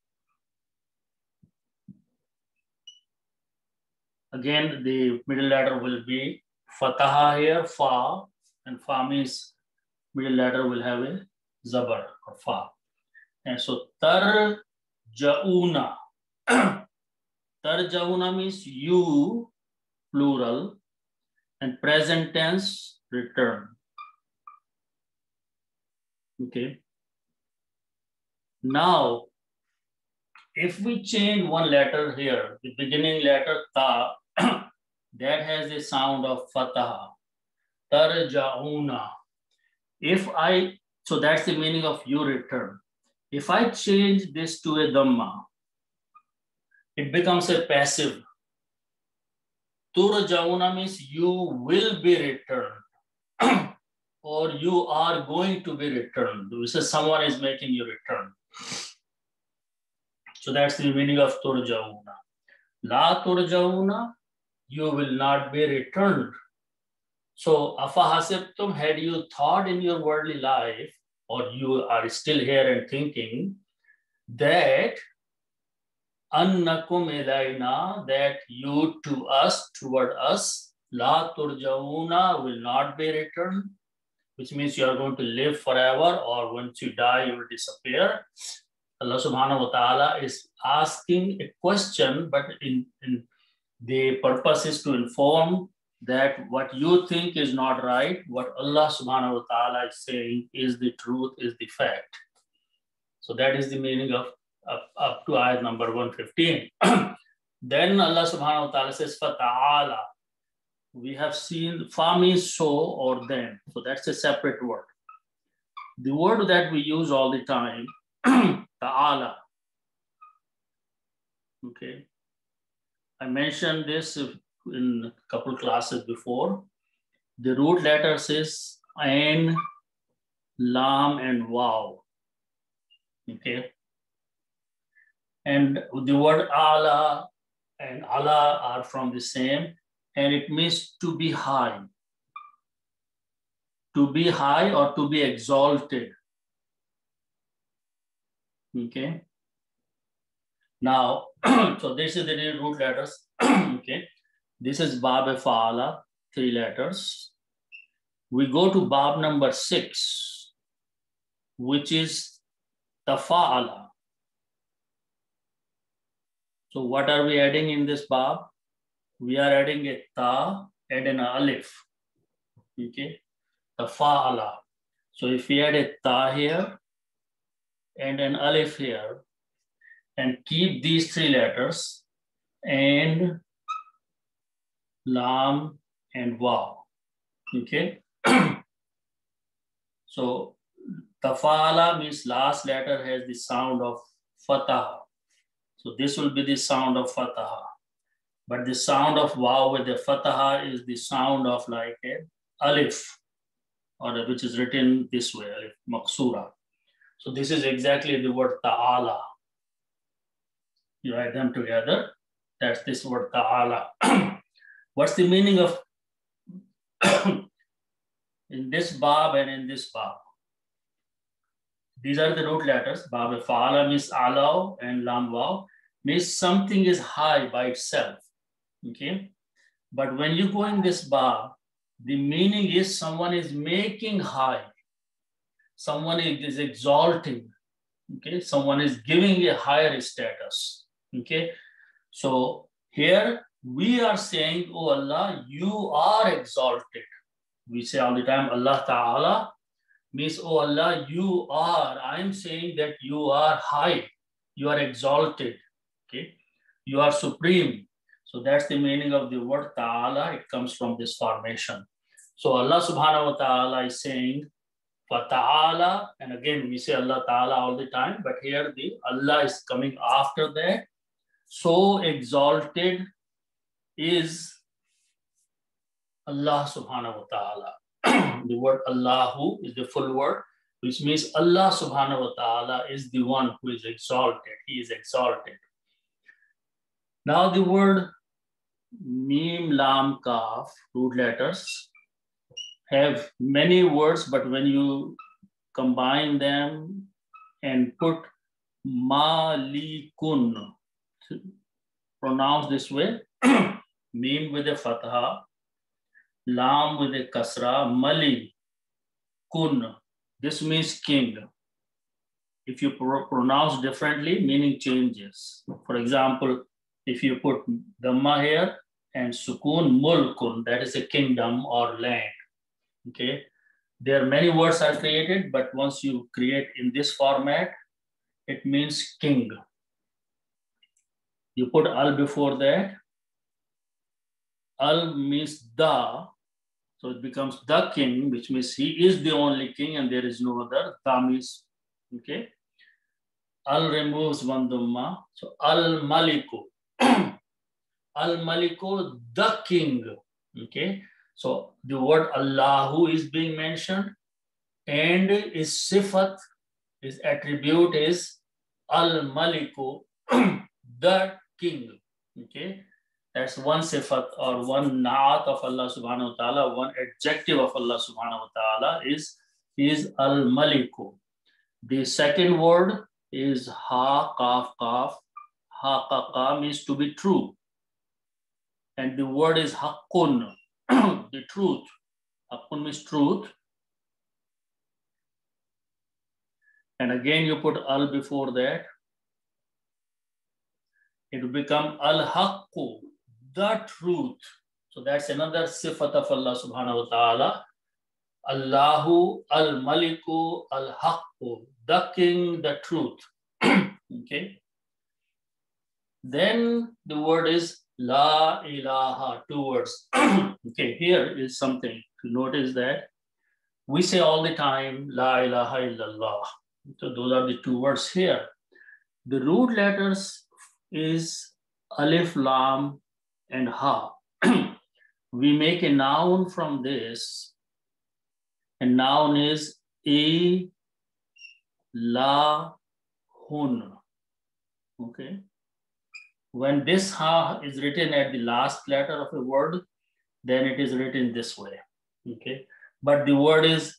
Again, the middle letter will be fataha here, fa, and fa means middle letter will have a zabar or fa. And so tarja'una. Tarja'una means you, plural, and present tense, return. Okay. Now, if we change one letter here, the beginning letter ta, that has a sound of fataha. Tarja'una. So that's the meaning of you return. If I change this to a dhamma, it becomes a passive. Turja'una means you will be returned or you are going to be returned. So someone is making you return. So that's the meaning of turja'una. La turja'una, you will not be returned. So afahasibtum, had you thought in your worldly life, or you are still here and thinking that annakum ilayna, that you to us, toward us, la turja'una, will not be returned, which means you are going to live forever, or once you die, you will disappear. Allah subhanahu wa ta'ala is asking a question, but in the purpose is to inform that what you think is not right, what Allah subhanahu wa ta'ala is saying is the truth, is the fact. So that is the meaning of up to ayat number 115. Then Allah subhanahu wa ta'ala says, fata'ala. We have seen fa means so or then. So that's a separate word. The word that we use all the time, ta'ala. Okay. I mentioned this in a couple classes before. The root letters is ain, lam, and waw. Okay. And the word ala and ala are from the same, and it means to be high. To be high or to be exalted. Okay. Now, so this is the root letters. Okay. This is Bab Fa'ala, 3 letters. We go to Bab number 6, which is Tafa'ala. So what are we adding in this Bab? We are adding a ta and an alif. Okay. Tafa'ala. So if we add a ta here and an alif here, and keep these 3 letters and lam and waw. Okay. So tafala means last letter has the sound of fatah. So this will be the sound of fatah. But the sound of waw with the fatah is the sound of like a alif, or which is written this way, alif maksura. So this is exactly the word ta'ala. You write them together. That's this word ta'ala. What's the meaning of in this bab and in this bab? These are the root letters. Ba fa'ala means alaw and lam waw means something is high by itself. Okay. But when you go in this ba, the meaning is someone is making high. Someone is exalting. Okay. Someone is giving a higher status. Okay. So here we are saying, oh Allah, you are exalted. We say all the time, Allah Ta'ala means, oh Allah, you are. I'm saying that you are high. You are exalted. Okay. You are supreme. So that's the meaning of the word Ta'ala. It comes from this formation. So Allah Subhanahu wa Ta'ala is saying, Fa Ta'ala, and again we say Allah Ta'ala all the time, but here the Allah is coming after that. So exalted is Allah Subhanahu wa Ta'ala. The word Allahu is the full word, which means Allah Subhanahu wa Ta'ala is the one who is exalted. He is exalted. Now the word Mim, Lam, Kaf, root letters, have many words, but when you combine them and put Malikun, pronounce this way, Mim with a fatha, Lam with a kasra, Mali, Kun. This means king. If you pronounce differently, meaning changes. For example, if you put Dhamma here and Sukun, Mulkun, that is a kingdom or land. Okay. There are many words are created, but once you create in this format, it means king. You put al before that. Al means the, so it becomes the king, which means he is the only king and there is no other. The means, okay. Al removes one dhamma, so al maliku. Al maliku, the king. Okay. So the word Allahu is being mentioned, and his sifat, his attribute is al maliku, the king. Okay. That's one sifat or one naat of Allah subhanahu wa ta'ala, one adjective of Allah subhanahu wa ta'ala is al-maliku. The second word is ha, kaf, kaf. Ha, ka, ka means to be true. And the word is haqqun, the truth. Haqqun means truth. And again, you put al before that. It will become al-haqqu, the truth. So that's another sifat of Allah subhanahu wa ta'ala. Allahu al-maliku al-haqqu, the king, the truth. Okay. Then the word is la ilaha, two words. Okay, here is something to notice that we say all the time la ilaha illallah. So those are the two words here. The root letters is alif, lam, and ha. We make a noun from this. And noun is e, la, hun. Okay. When this ha is written at the last letter of a word, then it is written this way. Okay. But the word is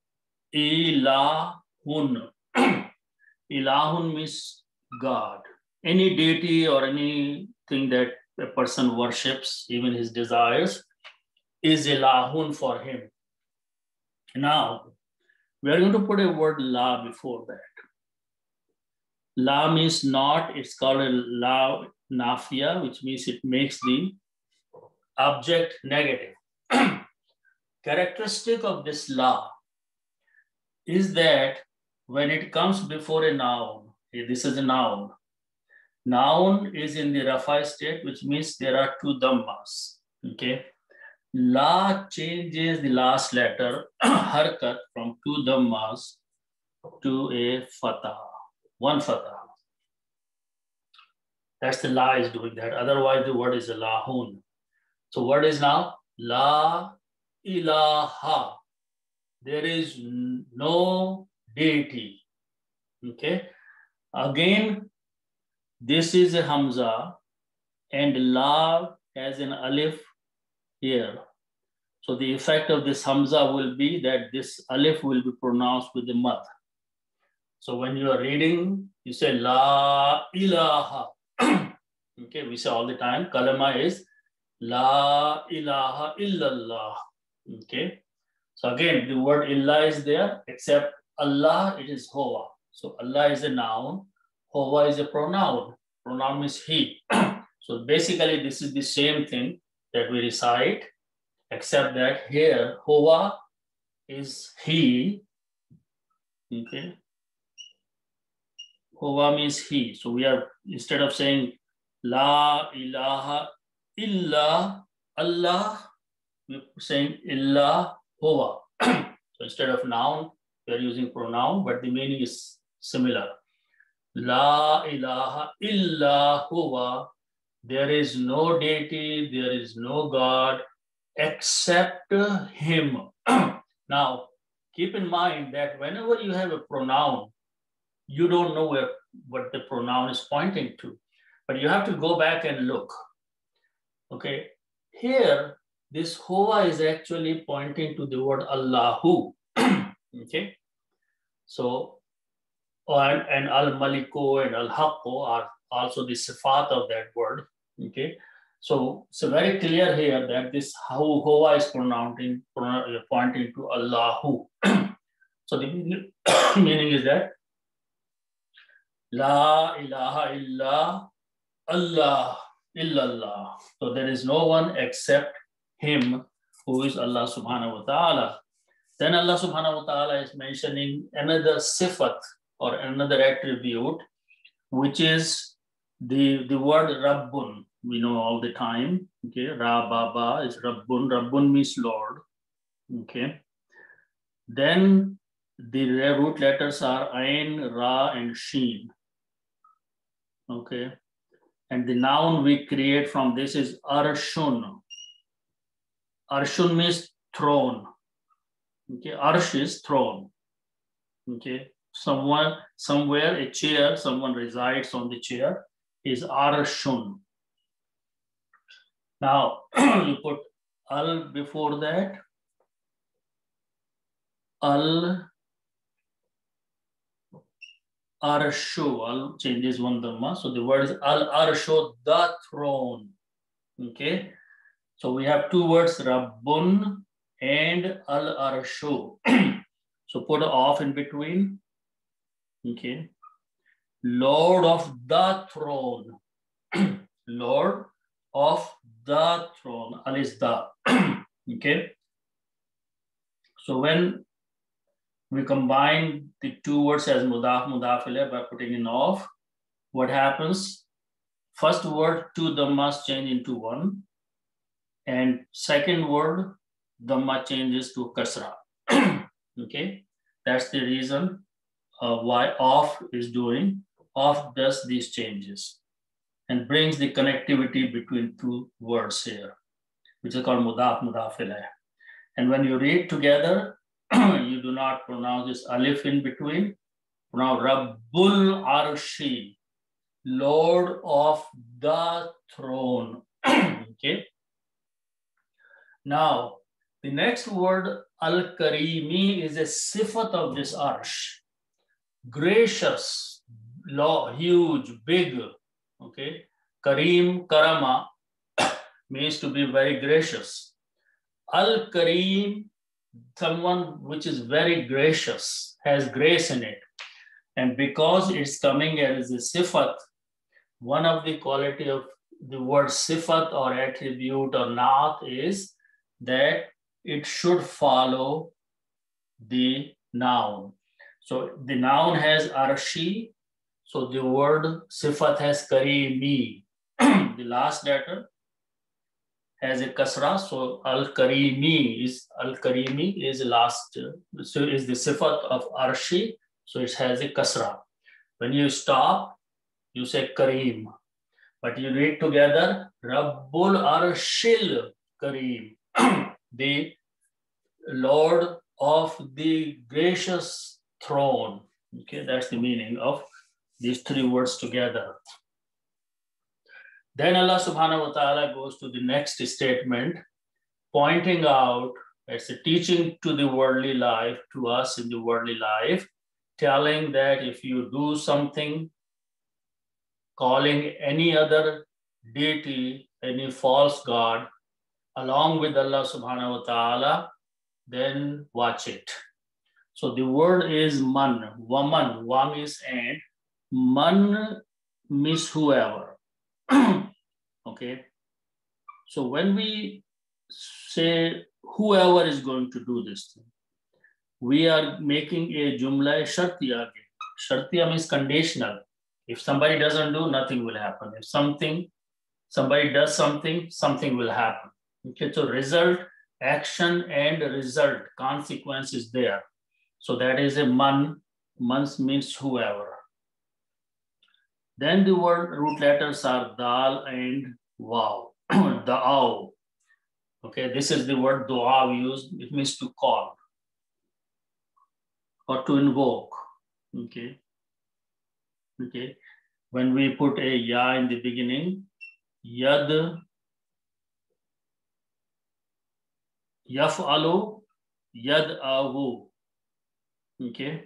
ilahun. Ilahun means God. Any deity or anything that a person worships, even his desires, is ilahun for him. Now, we are going to put a word la before that. La means not, it's called a la nafia, which means it makes the object negative. Characteristic of this la is that when it comes before a noun, this is a noun. Noun is in the rafa state, which means there are two dhammas. Okay. La changes the last letter, harkat, from two dhammas to a fatah, one fatah. That's the la is doing that. Otherwise, the word is lahun. So word is now la ilaha. There is no deity. Okay. Again, this is a hamza and la has an alif here. So the effect of this hamza will be that this alif will be pronounced with the mad. So when you are reading, you say La ilaha. Okay, we say all the time, kalama is La ilaha illallah. Okay, so again, the word illah is there, except Allah, it is Huwa. So Allah is a noun, Huwa is a pronoun. Pronoun is he. So basically, this is the same thing that we recite, except that here, Huwa is he. Okay. Huwa means he. So we are, instead of saying La ilaha illa Allah, we're saying illa Huwa. So instead of noun, we are using pronoun, but the meaning is similar. La ilaha illa Huwa. There is no deity, there is no God except him. Now, keep in mind that whenever you have a pronoun, you don't know what the pronoun is pointing to, but you have to go back and look. Okay, here, this Huwa is actually pointing to the word Allahu. Okay, so, and Al-Maliku and Al-Haqqu are also the sifat of that word. Okay, so it's very clear here that this Huwa is pointing to Allahu. So the meaning is that La ilaha illa Allah illallah. So there is no one except him, who is Allah subhanahu wa ta'ala. Then Allah subhanahu wa ta'ala is mentioning another sifat or another attribute, which is the word Rabbun. We know all the time. Okay, Ra Baba is Rabbun. Rabbun means Lord. Okay. Then the root letters are Ain, Ra, and Sheen. Okay. And the noun we create from this is Arshun. Arshun means throne. Okay, Arsh is throne. Okay, somewhere a chair, someone resides on the chair is Arshun. Now you put Al before that. Al Arshu. Al changes one dhamma. So the word is Al Arshu, the throne. Okay. So we have two words, Rabbun and Al Arshu. So put an off in between. Okay. Lord of the throne. Lord of the throne. Al is the. Okay. So when we combine the two words as mudaf, mudaf ilayh by putting in off, what happens? First word, two dhammas change into one. And second word, dhamma changes to kasra. Okay, that's the reason why off is doing. Off does these changes and brings the connectivity between two words here, which is called mudaf, mudaf ilayh. And when you read together, you do not pronounce this alif in between. Now, Rabbul Arshi, Lord of the throne. Okay. Now, the next word, Al-Karimi, is a sifat of this arsh. Gracious, huge, big. Okay. Kareem, Karama means to be very gracious. Al-Kareem, someone which is very gracious, has grace in it. And because it's coming as a sifat, one of the quality of the word sifat or attribute or naat is that it should follow the noun. So the noun has arshi, so the word sifat has karimi. The last letter has a kasra, so al-karimi is last, so is the sifat of arshi, so it has a kasra. When you stop, you say kareem, but you read together Rabbul Arshil Kareem, the Lord of the gracious throne. Okay, that's the meaning of these three words together. Then Allah subhanahu wa ta'ala goes to the next statement, pointing out, as a teaching to the worldly life, to us in the worldly life, telling that if you do something, calling any other deity, any false god, along with Allah subhanahu wa ta'ala, then watch it. So the word is man, waman, wa means and, man means whoever. Okay. So when we say whoever is going to do this thing, we are making a jumla shartiya. Shartiya means conditional. If somebody doesn't do, nothing will happen. If somebody does something, something will happen. Okay, so result, action and result, consequence is there. So that is a man. Man means whoever. Then the word root letters are dal and waw. Da'aw. Okay, this is the word dua we use. It means to call or to invoke. Okay. Okay. When we put a ya in the beginning, yad, yaf'alu, yad awu. Okay.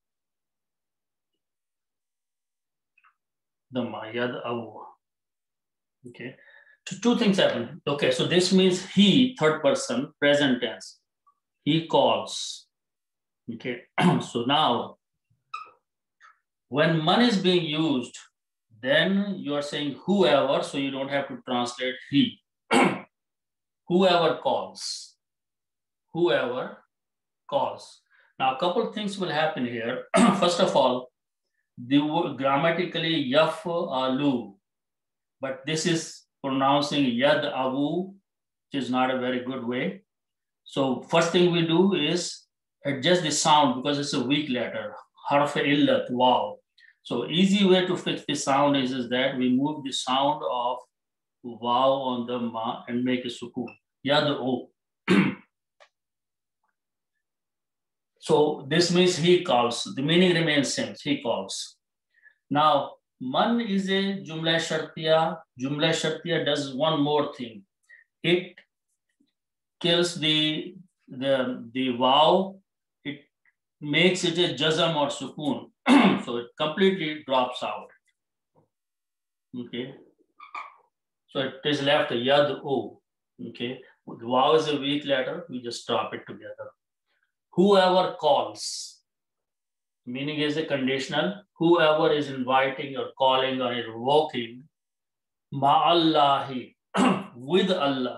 The yad awu. Okay. So two things happen. Okay, so this means he, third person, present tense. He calls. Okay. So now, when man is being used, then you are saying whoever, so you don't have to translate he. Whoever calls. Whoever calls. Now, a couple of things will happen here. First of all, the word grammatically yaf alu, but this is pronouncing yad avu, which is not a very good way. So first thing we do is adjust the sound because it's a weak letter. Harf illat, wow. So easy way to fix the sound is that we move the sound of wow on the ma and make a sukoon. Yad o. So this means he calls. The meaning remains same. He calls. Now, man is a jumla shartiya. Jumla shartiya does one more thing. It kills the wow. It makes it a jazam or sukoon. So it completely drops out. Okay. So it is left a yad o. Okay. The wow is a weak letter. We just drop it together. Whoever calls, meaning is a conditional. Whoever is inviting or calling or invoking, ma'allahi, with Allah.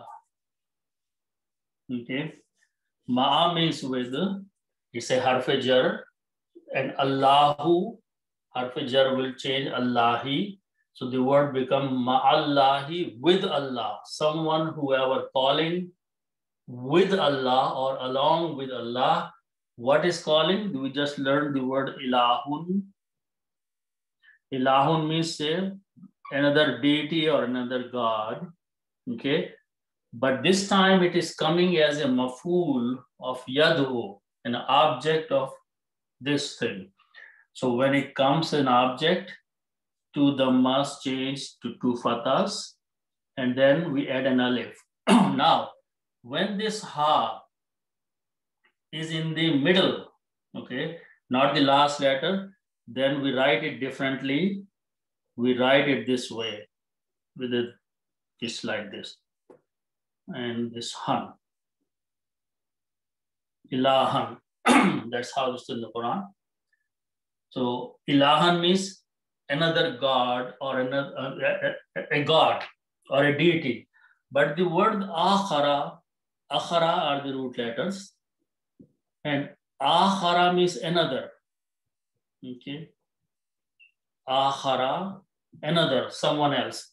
Okay. Ma'a means with, it's a harf jar, and Allahu, harf jar will change Allahi. So the word become ma'allahi, with Allah. Someone, whoever calling with Allah or along with Allah. What is calling? We just learned the word ilahun. Ilahun means another deity or another god. Okay. But this time it is coming as a maf'ul of yadu, an object of this thing. So when it comes an object, two dhammas change to two fathas, and then we add an alif. Now, when this ha is in the middle, okay, not the last letter, then we write it differently. We write it this way, with it just like this. And this han. Ilahan. That's how it's in the Quran. So ilahan means another god or a god or a deity. But the word akhara are the root letters. And akhara means another. Okay. Akhara, another, someone else.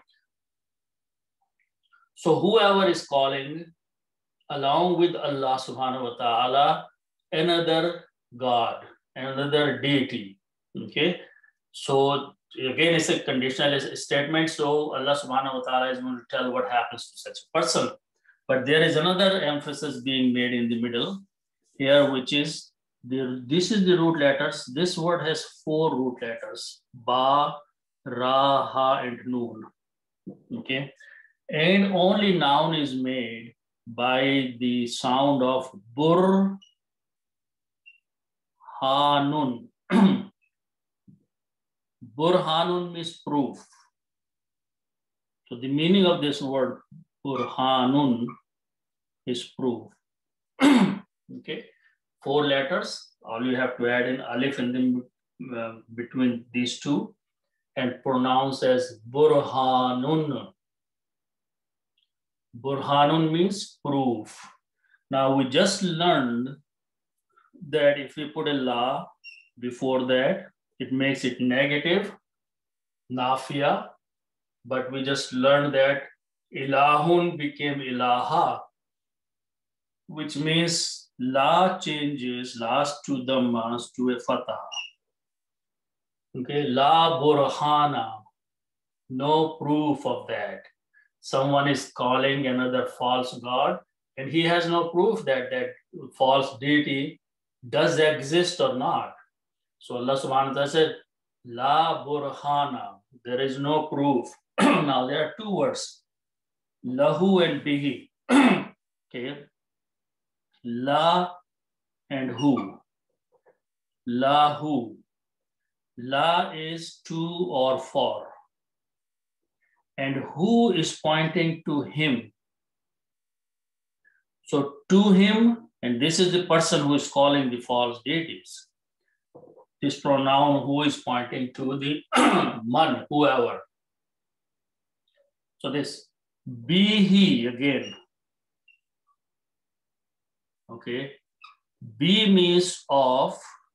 So whoever is calling along with Allah subhanahu wa ta'ala, another God, another deity. Okay. So again, it's a conditional statement. So Allah subhanahu wa ta'ala is going to tell what happens to such a person. But there is another emphasis being made in the middle here, which is this is the root letters. This word has 4 root letters: ba, ra, ha, and noon. Okay. And only noun is made by the sound of bur, ha, nun. Burhanun means proof. So the meaning of this word Burhanun is proof. Okay, 4 letters. All you have to add an alif in the between these two and pronounce as Burhanun. Burhanun means proof. Now we just learned that if we put a la before that, it makes it negative, nafia. But we just learned that ilahun became ilaha, which means la changes last two dhammas to a fatah. Okay, la burhana, no proof of that. Someone is calling another false god, and he has no proof that that false deity does exist or not. So Allah subhanahu wa ta'ala said, La burhana, there is no proof. Now there are 2 words, lahu and bihi. Okay, la and hu. Lahu. La is to or for. And who is pointing to him. So to him, and this is the person who is calling the false deities. This pronoun who is pointing to the man, whoever. So this be he again. Okay. Be means of.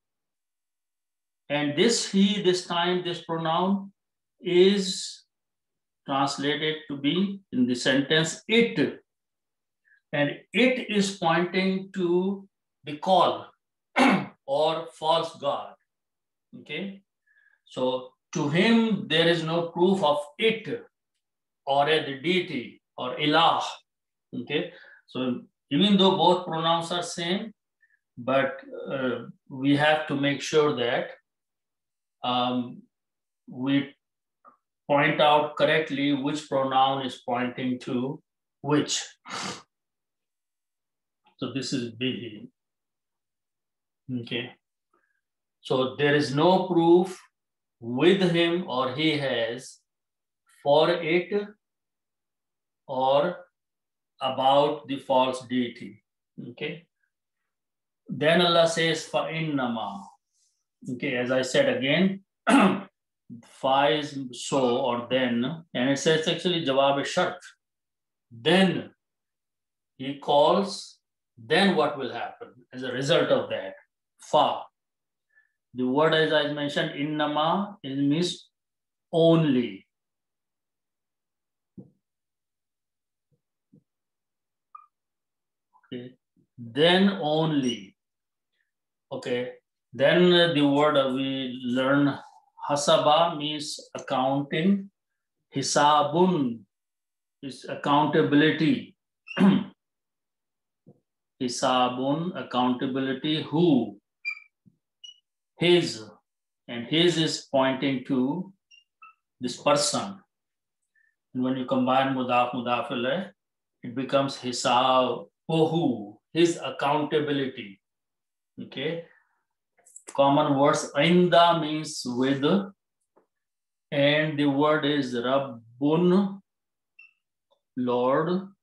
And this he, this time, this pronoun is translated to be in the sentence it. And it is pointing to the call or false god. Okay. So to him, there is no proof of it or a deity or ilah. Okay. So even though both pronouns are same, but we have to make sure that we point out correctly which pronoun is pointing to which. So this is bihi. Okay. So there is no proof with him or he has for it or about the false deity. Okay. Then Allah says, فَإِنَّمَا. Okay, as I said again, fa is so or then, and it says actually jawab shart. Then he calls, then what will happen as a result of that? Fa. The word, as I mentioned, innama, it means only. Okay. Then only. Okay. Then the word we learn, hasaba means accounting. Hisabun is accountability. Hisabun, accountability. Who? His. And his is pointing to this person. And when you combine mudaf, mudaf ilayh, it becomes hisabuhu, his accountability. Okay. Common words, inda means with, and the word is Rabbun, Lord,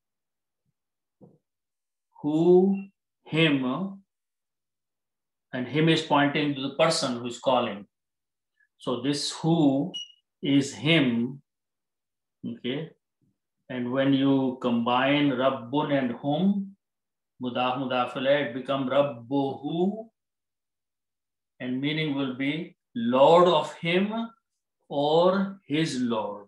who, him, and him is pointing to the person who is calling. So this who is him, okay? And when you combine Rabbun and whom, mudaf mudaf ilayh, it becomes Rabbuhu, and meaning will be Lord of him or his Lord.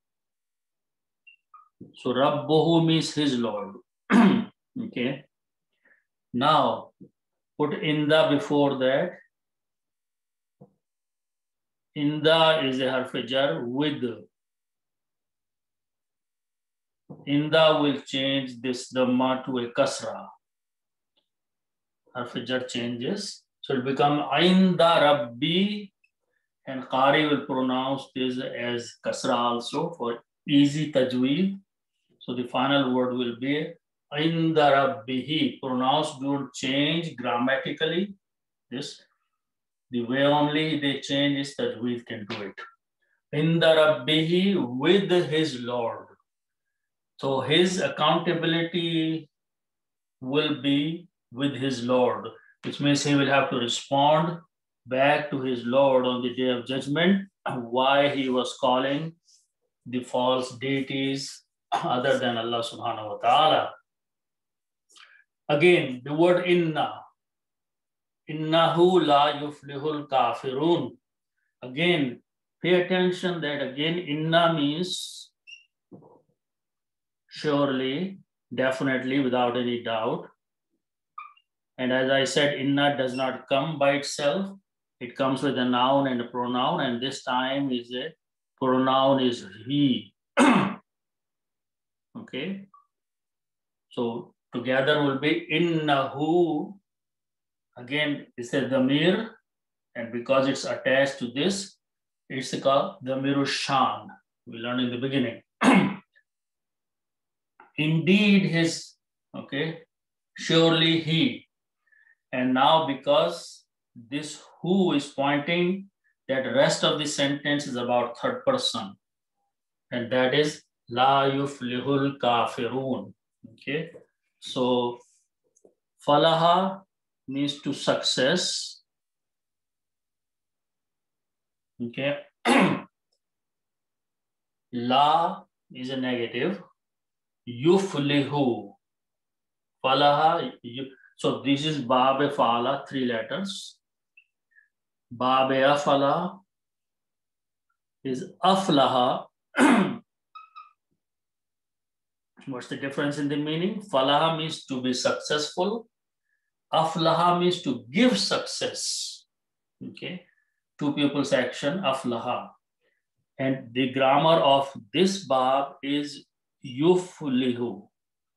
So Rabbuhu means his Lord. Okay. Now put inda before that. Inda is a harf jar with. Inda will change this dhamma to a kasra. Harf jar changes. So it will become Inda Rabbi, and Qari will pronounce this as kasra also for easy tajweed. So the final word will be Inda Rabbihi. Pronouns don't change grammatically. This The way only they change is that we can do it. Inda Rabbihi, with his Lord. So his accountability will be with his Lord, which means he will have to respond back to his Lord on the day of judgment, why he was calling the false deities other than Allah subhanahu wa ta'ala. Again, the word inna. Innahu la yuflihul kafirun. Again, pay attention that again, inna means surely, definitely, without any doubt. And as I said, inna does not come by itself. It comes with a noun and a pronoun, and this time is a pronoun is he. Okay. So together will be innahu. Again, it's a dhamir, and because it's attached to this, it's called dhamiru shan. We learned in the beginning. Indeed, his, okay, surely he. And now because this who is pointing, that rest of the sentence is about third person. And that is la yuflihul kafirun. Okay. So falaha means to success. Okay. La is a negative. Yuflihu. Falaha. So this is Babe Fala, 3 letters. Babe Afala is Aflaha. What's the difference in the meaning? Falaha means to be successful. Aflaha means to give success. Okay. 2 people's action, Aflaha. And the grammar of this Bab is Yuflihu.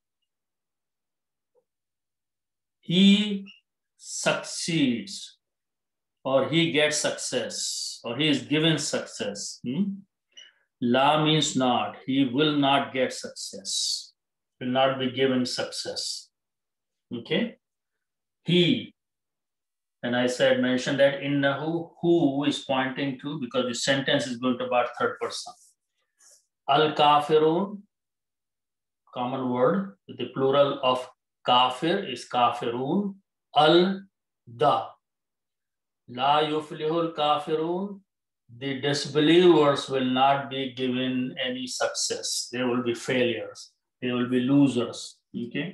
He succeeds, or he gets success, or he is given success. La means not. He will not get success. Will not be given success. Okay. He, and I mentioned that innahu, who is pointing to, because the sentence is going to about third person. Al kafirun, common word. The plural of kafir is kafirun. Al da. La yuflihul kafirun. The disbelievers will not be given any success. They will be failures. They will be losers. Okay.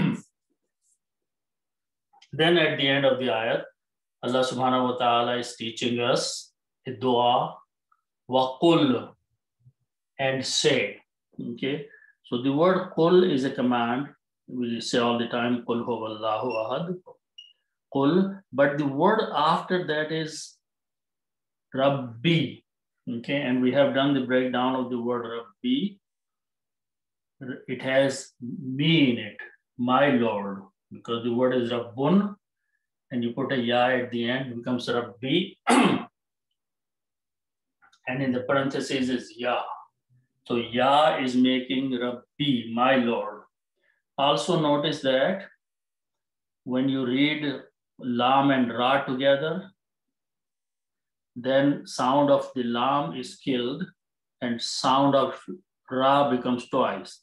Then at the end of the ayat, Allah subhanahu wa ta'ala is teaching us a dua, wa qul, and say. Okay. So the word qul is a command. We say all the time, qul huwallahu ahad. Qul, but the word after that is Rabbi. Okay, and we have done the breakdown of the word Rabbi. It has me in it, my Lord, because the word is Rabbun, and you put a ya at the end, it becomes Rabbi. And in the parentheses is ya. So ya is making Rabbi, my Lord. Also notice that when you read lam and ra together, then sound of the lam is killed and sound of ra becomes twice.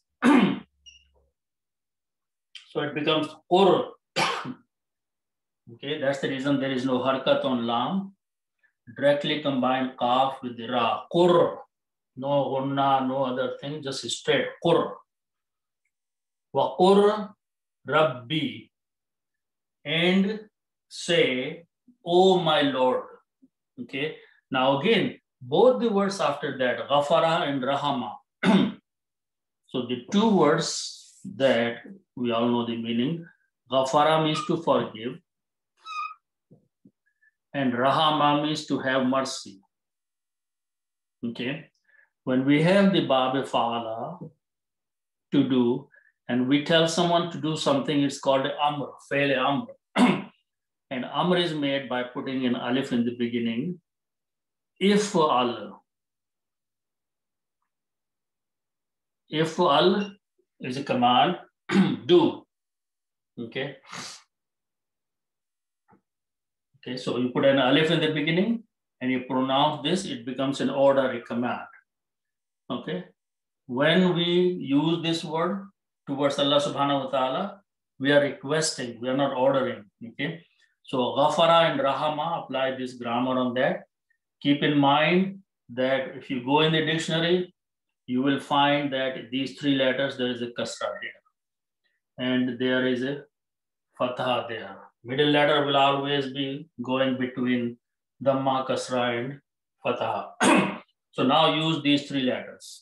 So it becomes qur. Okay, that's the reason there is no harkat on lam. Directly combine kaf with the ra. Qur. No gunna, no other thing, just straight. Qur. Wa qur Rabbi. And say, oh my Lord. Okay. Now again, both the words after that, ghafara and rahama. So the 2 words that we all know the meaning. Ghafara means to forgive, and rahama means to have mercy. Okay. When we have the Babe Fa'ala to do, and we tell someone to do something, it's called amr, fail amr. And amr is made by putting an alif in the beginning. If al is a command, do. Okay. Okay, so you put an alif in the beginning and you pronounce this, it becomes an order, a command. Okay, when we use this word towards Allah subhanahu wa ta'ala, we are requesting, we are not ordering. Okay, so ghafara and rahama, apply this grammar on that. Keep in mind that if you go in the dictionary, you will find that these three letters, there is a kasra here and there is a fatha there. Middle letter will always be going between dhamma, kasra and fatha. So now use these three letters.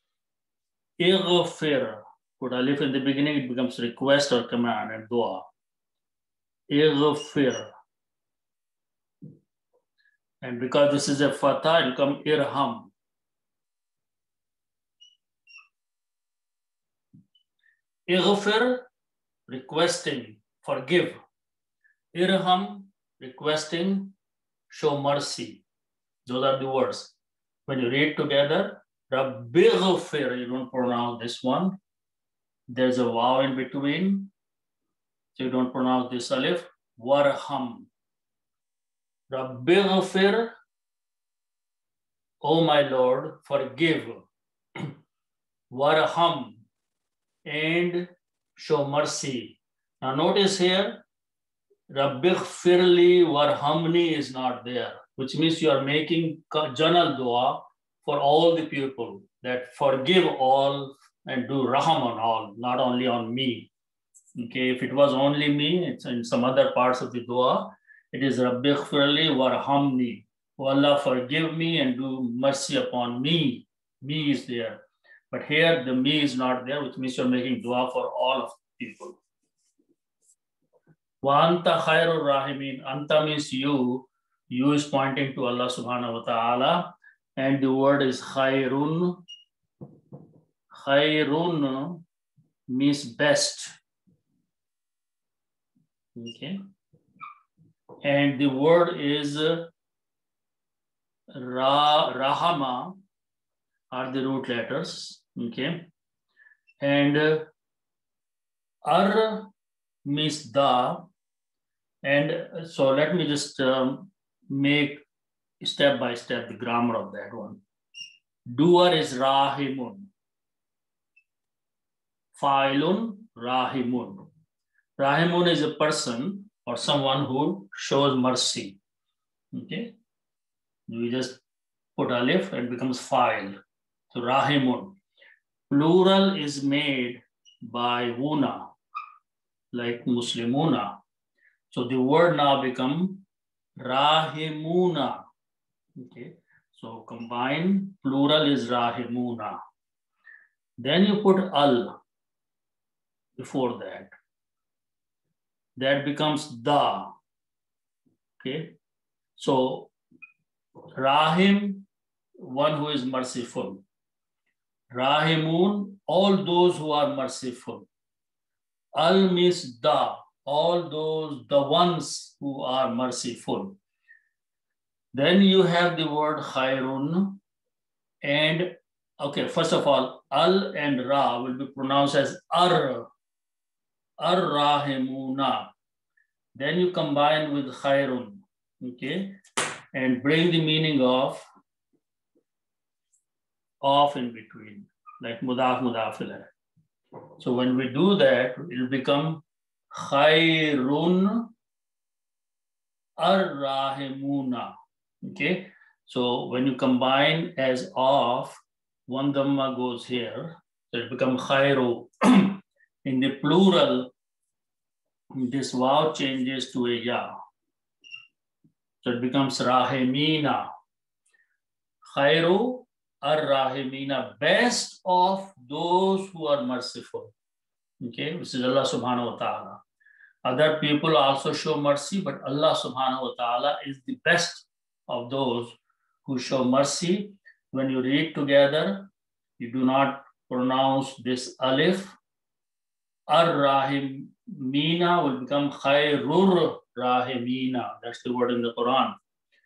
Ighfir, put alif in the beginning, it becomes request or command and dua. Ighfir. And because this is a fatha, it will come irham. Ighfir, requesting, forgive. Irham, requesting, show mercy. Those are the words. When you read together, Rabbighfir, you don't pronounce this one. There's a waw in between, so you don't pronounce this alif. Warham. Rabbighfir, oh my Lord, forgive. Warham, and show mercy. Now notice here, Rabbighfirli warhamni is not there, which means you are making general dua for all the people, that forgive all and do raham on all, not only on me. Okay, if it was only me, it's in some other parts of the dua, it is Rabbighfirli warhamni. Oh Allah, forgive me and do mercy upon me. Me is there. But here the me is not there, which means you're making dua for all of people. Wa anta khairur rahimin. Anta means you. You is pointing to Allah subhanahu wa ta'ala. And the word is khairun. Khairun means best. Okay. And the word is rahama are the root letters. Okay. And ar means the. And so let me just make step by step the grammar of that one. Doer is rahimun. Fa'ilun rahimun. Rahimun is a person or someone who shows mercy. Okay. We just put alif and it becomes fa'il. So rahimun. Plural is made by wuna, like muslimuna. So the word now become rahimuna. Okay. So combine, plural is rahimuna. Then you put al before that. That becomes the. Okay. So rahim, one who is merciful. Rahimun, all those who are merciful. Al means the, all those, the ones who are merciful. Then you have the word khairun. And okay, first of all, al and ra will be pronounced as ar-rahimuna. Then you combine with khairun, okay, and bring the meaning of in between, like mudaf ilayh. So when we do that, it will become khairun ar-rahimuna. Okay, so when you combine as of, one dhamma goes here, so it becomes khairu. In the plural, this waw changes to a ya. So it becomes rahimina. Khairu ar-rahimina, best of those who are merciful. Okay, this is Allah subhanahu wa ta'ala. Other people also show mercy, but Allah subhanahu wa ta'ala is the best of those who show mercy. When you read together, you do not pronounce this alif. Ar-rahimina will become khairur rahimina. That's the word in the Quran.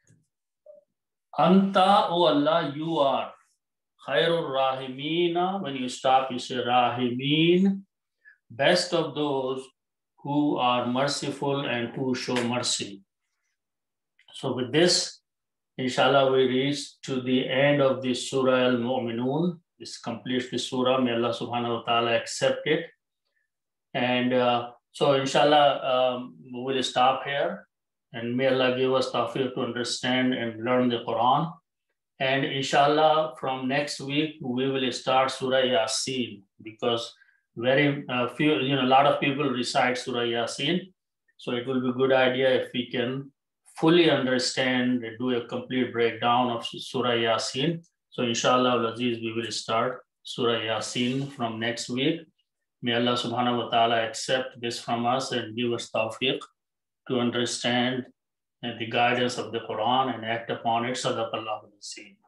Anta, O Allah, you are. Khairur rahimina. When you stop, you say rahimin. Best of those who are merciful and who show mercy. So with this, inshallah, we reach to the end of the Surah Al-Mu'minun. This completes the surah. May Allah subhanahu wa ta'ala accept it. And so inshallah, we will stop here. And may Allah give us tawfiq to understand and learn the Quran. And inshallah, from next week, we will start Surah Yasin, because very few, a lot of people recite Surah Yasin. So it will be a good idea if we can fully understand, do a complete breakdown of Surah Yasin. So inshallah, Aziz, we will start Surah Yasin from next week. May Allah subhanahu wa ta'ala accept this from us and give us tawfiq to understand the guidance of the Quran and act upon it. Sadaqallahu al-Azim.